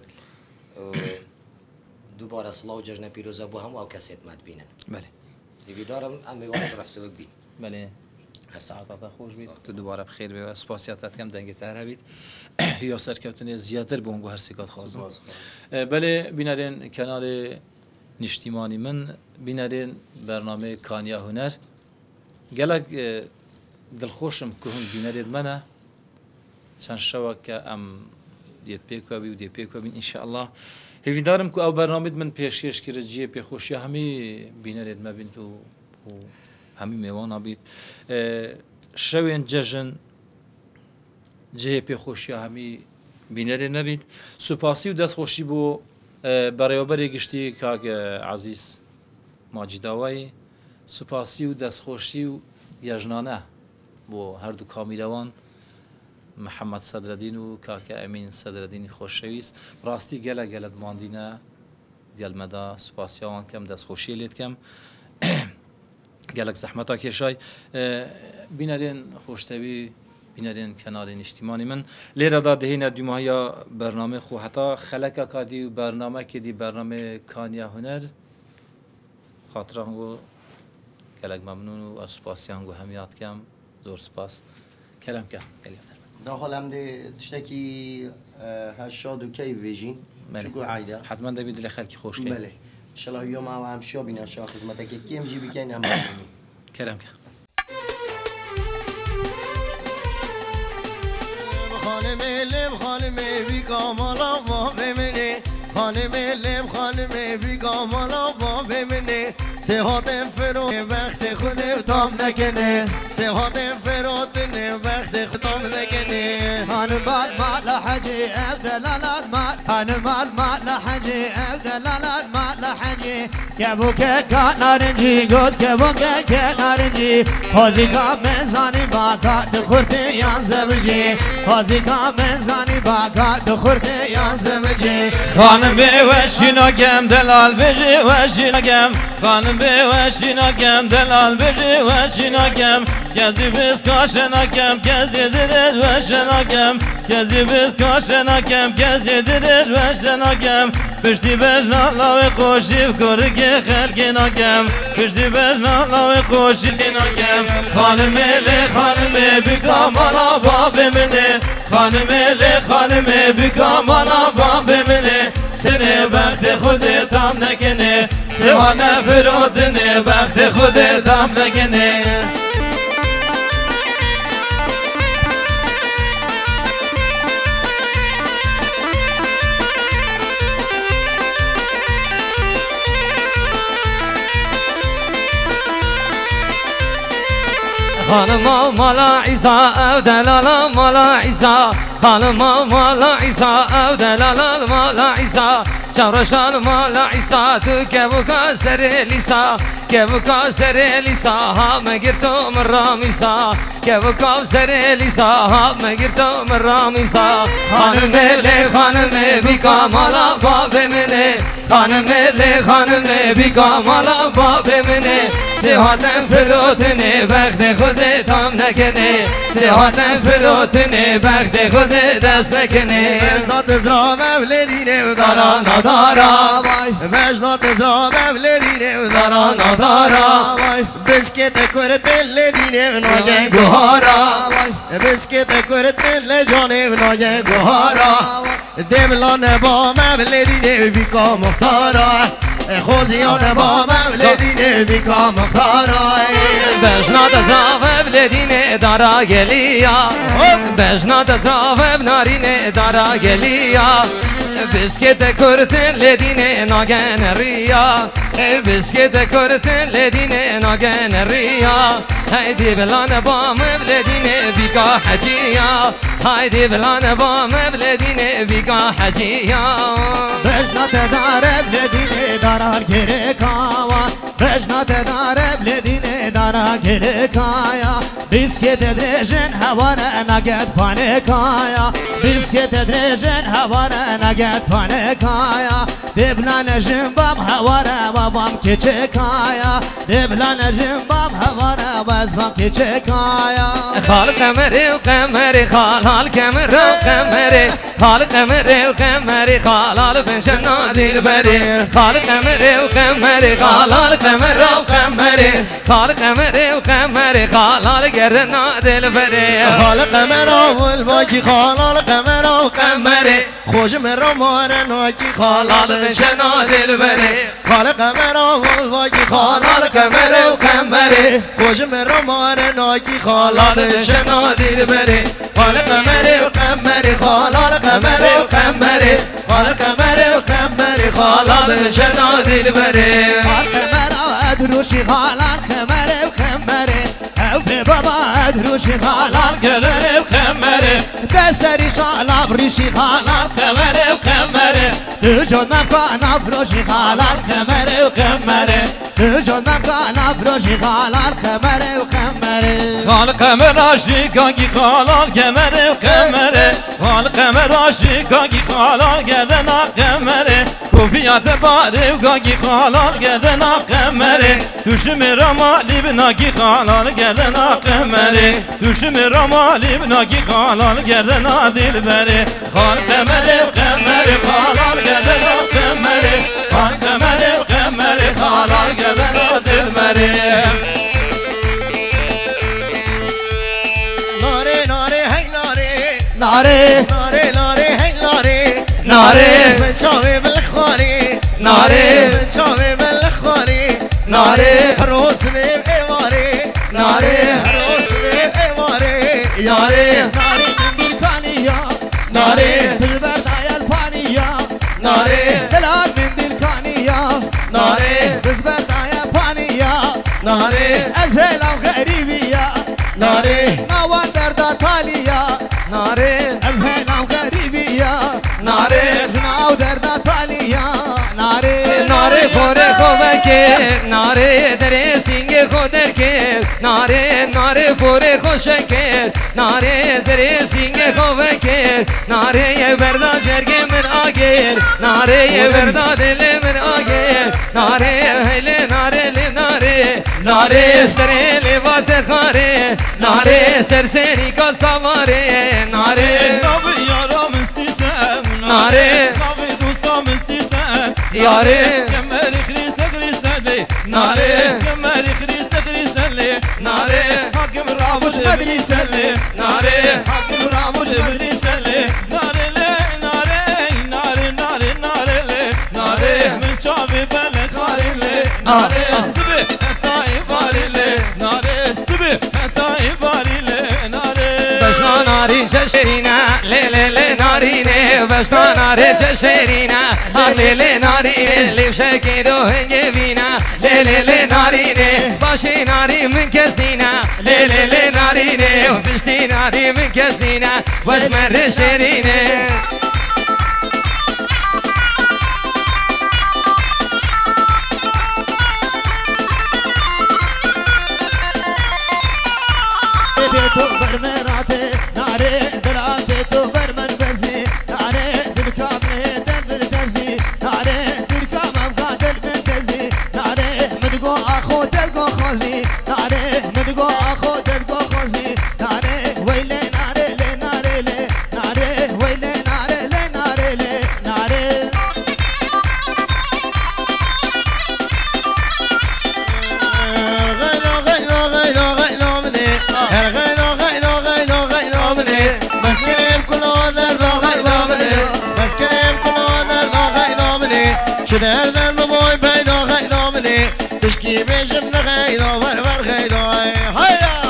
دوباره صلاح جشن پیروز ابو هم او کسیت مد بینن بله دیویدارم ام میوانه رحسوک بی بله هر ساعت خوش بید تو دوباره بخیر بید سپاسیاتت کم دنگی تر بید یا سرکوتنی زیادتر بونگو هر سیکات خواستم بله بینارین کانال نشتیمانی من بینارین برنامه کانیا هنر گلک دلخوشم که هون بینارید منه چند شوا که ام دیت پیک و دیت پیک و بین انشاءالله هیوی دارم که او برنامه من پیشکش کرد جیه پی خوشی همی بینارید ما بین تو همی میوان بید شوین جشن جه پی خوشی همی بینرید نبید سپاسی و دست خوشی بو برایوبری گشتی کاغ عزیز ماجد آوایی سپاسی و دست خوشی و یجنانه بو هر دو کامیروان محمد صدرالدین و کاک امین صدرالدین خوشویست راستی گلد ماندینه دیال مدا سپاسیوان کم دست خوشی لید کم گلک زحمتا کشای بینارین خوشتوی بینارین کانال اجتماعی من لیره داده هینا دیمایا برنامه خو حتی خلقا کادی و برنامه که دی برنامه کانیا هنر خاطر هنگو گلک ممنون و اسپاسی هنگو همیات کم زور سپاس کلام کم داخل هم ده تشتکی هشاد و کی ویجین چکو عایده حتما ده بید خلکی خوش بله انشالله یوم هم شو بینه شو خدمتك کیم جی بکنی هم کرم که خانم بی کامالا با بمنه خانم بی کامالا با بمنه سهات فرو وقت خود تام نکنه سهات فرو نه وقت خودم نکنه خانم مال حجي افدلالات مال خانم مال حجي افدلالات مال حجي كبوك كنارنجي قد كبوك كنارنجي خوزي كامل زاني باكا دخورتي يا زوجي خوزي كامل زاني باكا دخورتي يا زوجي خانم بی وشینا گم دلال بجی وشینا گم خانم بی وشینا گم دلال بجی وشینا گم کسی بس کاشنا گم کسی درج وشنا گم کسی بس کاشنا گم کسی درج وشنا گم پشتی بجنا لاوی خوشی کرگی خلقی نگم پشتی بجنا لاوی خوشی نگم خانم بی کامالا با بمنه خانم بی کامالا با بمنه سنه وقت خود دام نکنه سوانه فرودنه وقت خود دام نکنه خانم مالا عیسی او دلال مالا عیسی خانم مالا عیسی او دلال مالا عیسی شورشان مالا عیسی تو که بکا سر لیسا که بکا سر لیسا ها مگر تو من رامیسا که بکا سر لیسا ها مگر تو من رامیسا خانم بی کامالا با بمنه خانم بی کامالا با بمنه سهاتن فروتنه وقت خود تام نکنه سهاتن فروتنه وقت خود دست نکنه مجنات ازرا مولدینه و دارا ندارا مجنات ازرا مولدینه و دارا ندارا بسکت کرت لدینه و ناگه گوهارا بسکت کرت لجانه و ناگه گوهارا دبلان با مولدینه بیکا مختارا خوزیان با مولدینه بیکا مختارا بجنات ازرا مولدینه دارا گلیا بجنات ازرا بنارینه دارا گلیا بسکت کرتن لدینه ناگن ریا بسکت کرتن لدینه ناگن ریا هایدی بلان با مولدینه بیکا حجیا هایدی بلان با مولدینه بیکا حجیا بجنات داره بلدینه دارار گره کاوا بجنات داره بلدینه دارا گره کایا بیسکت درجن هوانه نگت پانه کایا بیسکت درجن هوانه نگت پانه کایا دبلان جنبام هوانه بابام کچه کایا دبلان جنبام هوانه بازبام کچه کایا خال قمری و قمری خال قمری و قمری خال قمری و قمری خال بنشنا دل بری خال قمری و قمری خال قمری و قمری خال قمری و قمری خال گردنا دل بری خال قمر اول باکی خال قمر و قمری خوش مرا مارن کی خال بنشنا دل بری خال قمر اول باکی خال قمر و قمری خوش مرا مارن کی خال بنشنا دل بری خال قمر و قمری خال قمر و قمری خال قمر و قمری خال بنشنا دل بری قمر ادروشی خالان قمر و قمری او به بابا ادروشی خالان قمر و قمری دستری شالاب ریشی خالان قمر و قمری تو جون مکان افروشی خالان قمر و قمری تو جون مکان افروشی خالان قمر و قمری خال قمر عاشقا کی خالان قمر و قمری خال قمر عاشقا کی خالان گردنا قمری کوفیات باره و کی خالان گردنا قمری توشم رمالی بنا کی خالان گردنا قمری توشم رمالی بنا کی خالان گردنا دل بره خال قمر و قمری خالان گردنا قمری خال قمر و قمری خالان گردنا دل بره ناره ناره هی ناره ناره ناره ناره هی ناره ناره بچاوی بالخواری ناره چاوی بلخواری ناره روز بیم ایواری ناره روز بیم ایواری یاره ناری من دلکانیا ناره بالبردايا الفانية ناره دلال من دلكانية ناره بالبردايا فانية ناره أزهل وغريبية ناره ما وندر دا تالية ناره أزهل وغريبية ناره جنا ودر دا تالية ناري ناره خوره خوبه که ناره دره سینگ خودر که ناره ناره خوره خوشه که ناره دره سینگ خوبه که ناره یه بردا جرگه من آگیر ناره یه بردا دل من آگیر ناره هیله ناره لی ناره ناره سره لیوات خاره ناره سرسری کا سواره ناره ناوی یارا مسیسم ناره ناوی دوستا مسیسم یاره کمری خریسه لی ناره کمری خریسه لی ناره حاکم رابوش مدري سلي ناره حاكم راموش مدري سلي ناره لی ناره ناره لی ناره من چاوی بله خاري لي ناره سبه تای باری لی ناره سبه تای باری لی ناره بشنا ناری چشرینا لیلی لی نارینه بشنا ناری چشرینا لیلی نارینه لیف شکی دو هنگی بینا لیلی لی نارینه باشی ناری من کسنینا لیلی لی نارینه و پشتی ناری من کسنینا واسمر شیرینه تو برمراتي ناري دراتي تو برمن بزي ناري بالكامل تدبر تزي ناري بالكامل قاتل بنتزي ناري مدقو اخو تلقو خوزي ناري مدقو اخو تلقو خوزي ناري ويلي ناري لي ناري لي ناري ويلي ناري لي ناري لي ناري شدر در بابای پیدا غیدا منی تشکی بشم نغیدا ور غیدا هایا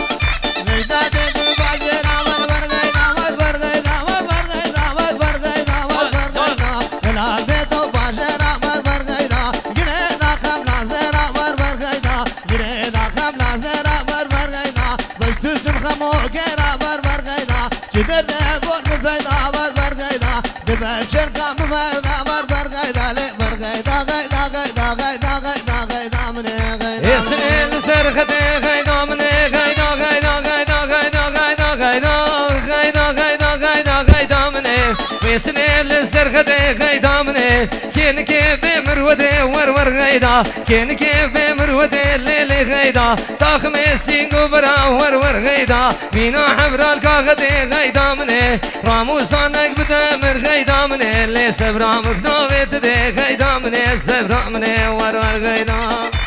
اسنین سرخته غیدا منه غیدا غیدا غیدا غیدا غیدا غیدا غیدا غیدا غیدا غیدا منه اسنین سرخته غیدا منه کین که بمروده ور غیدا کین که بمروده لیلی غیدا تاخم سینگو برا ور غیدا مینا حبرال کاغده غیدا منه راموسانک بده من غیدا منه لی سبرام کناویت ده غیدا منه سبرام منه ور غیدا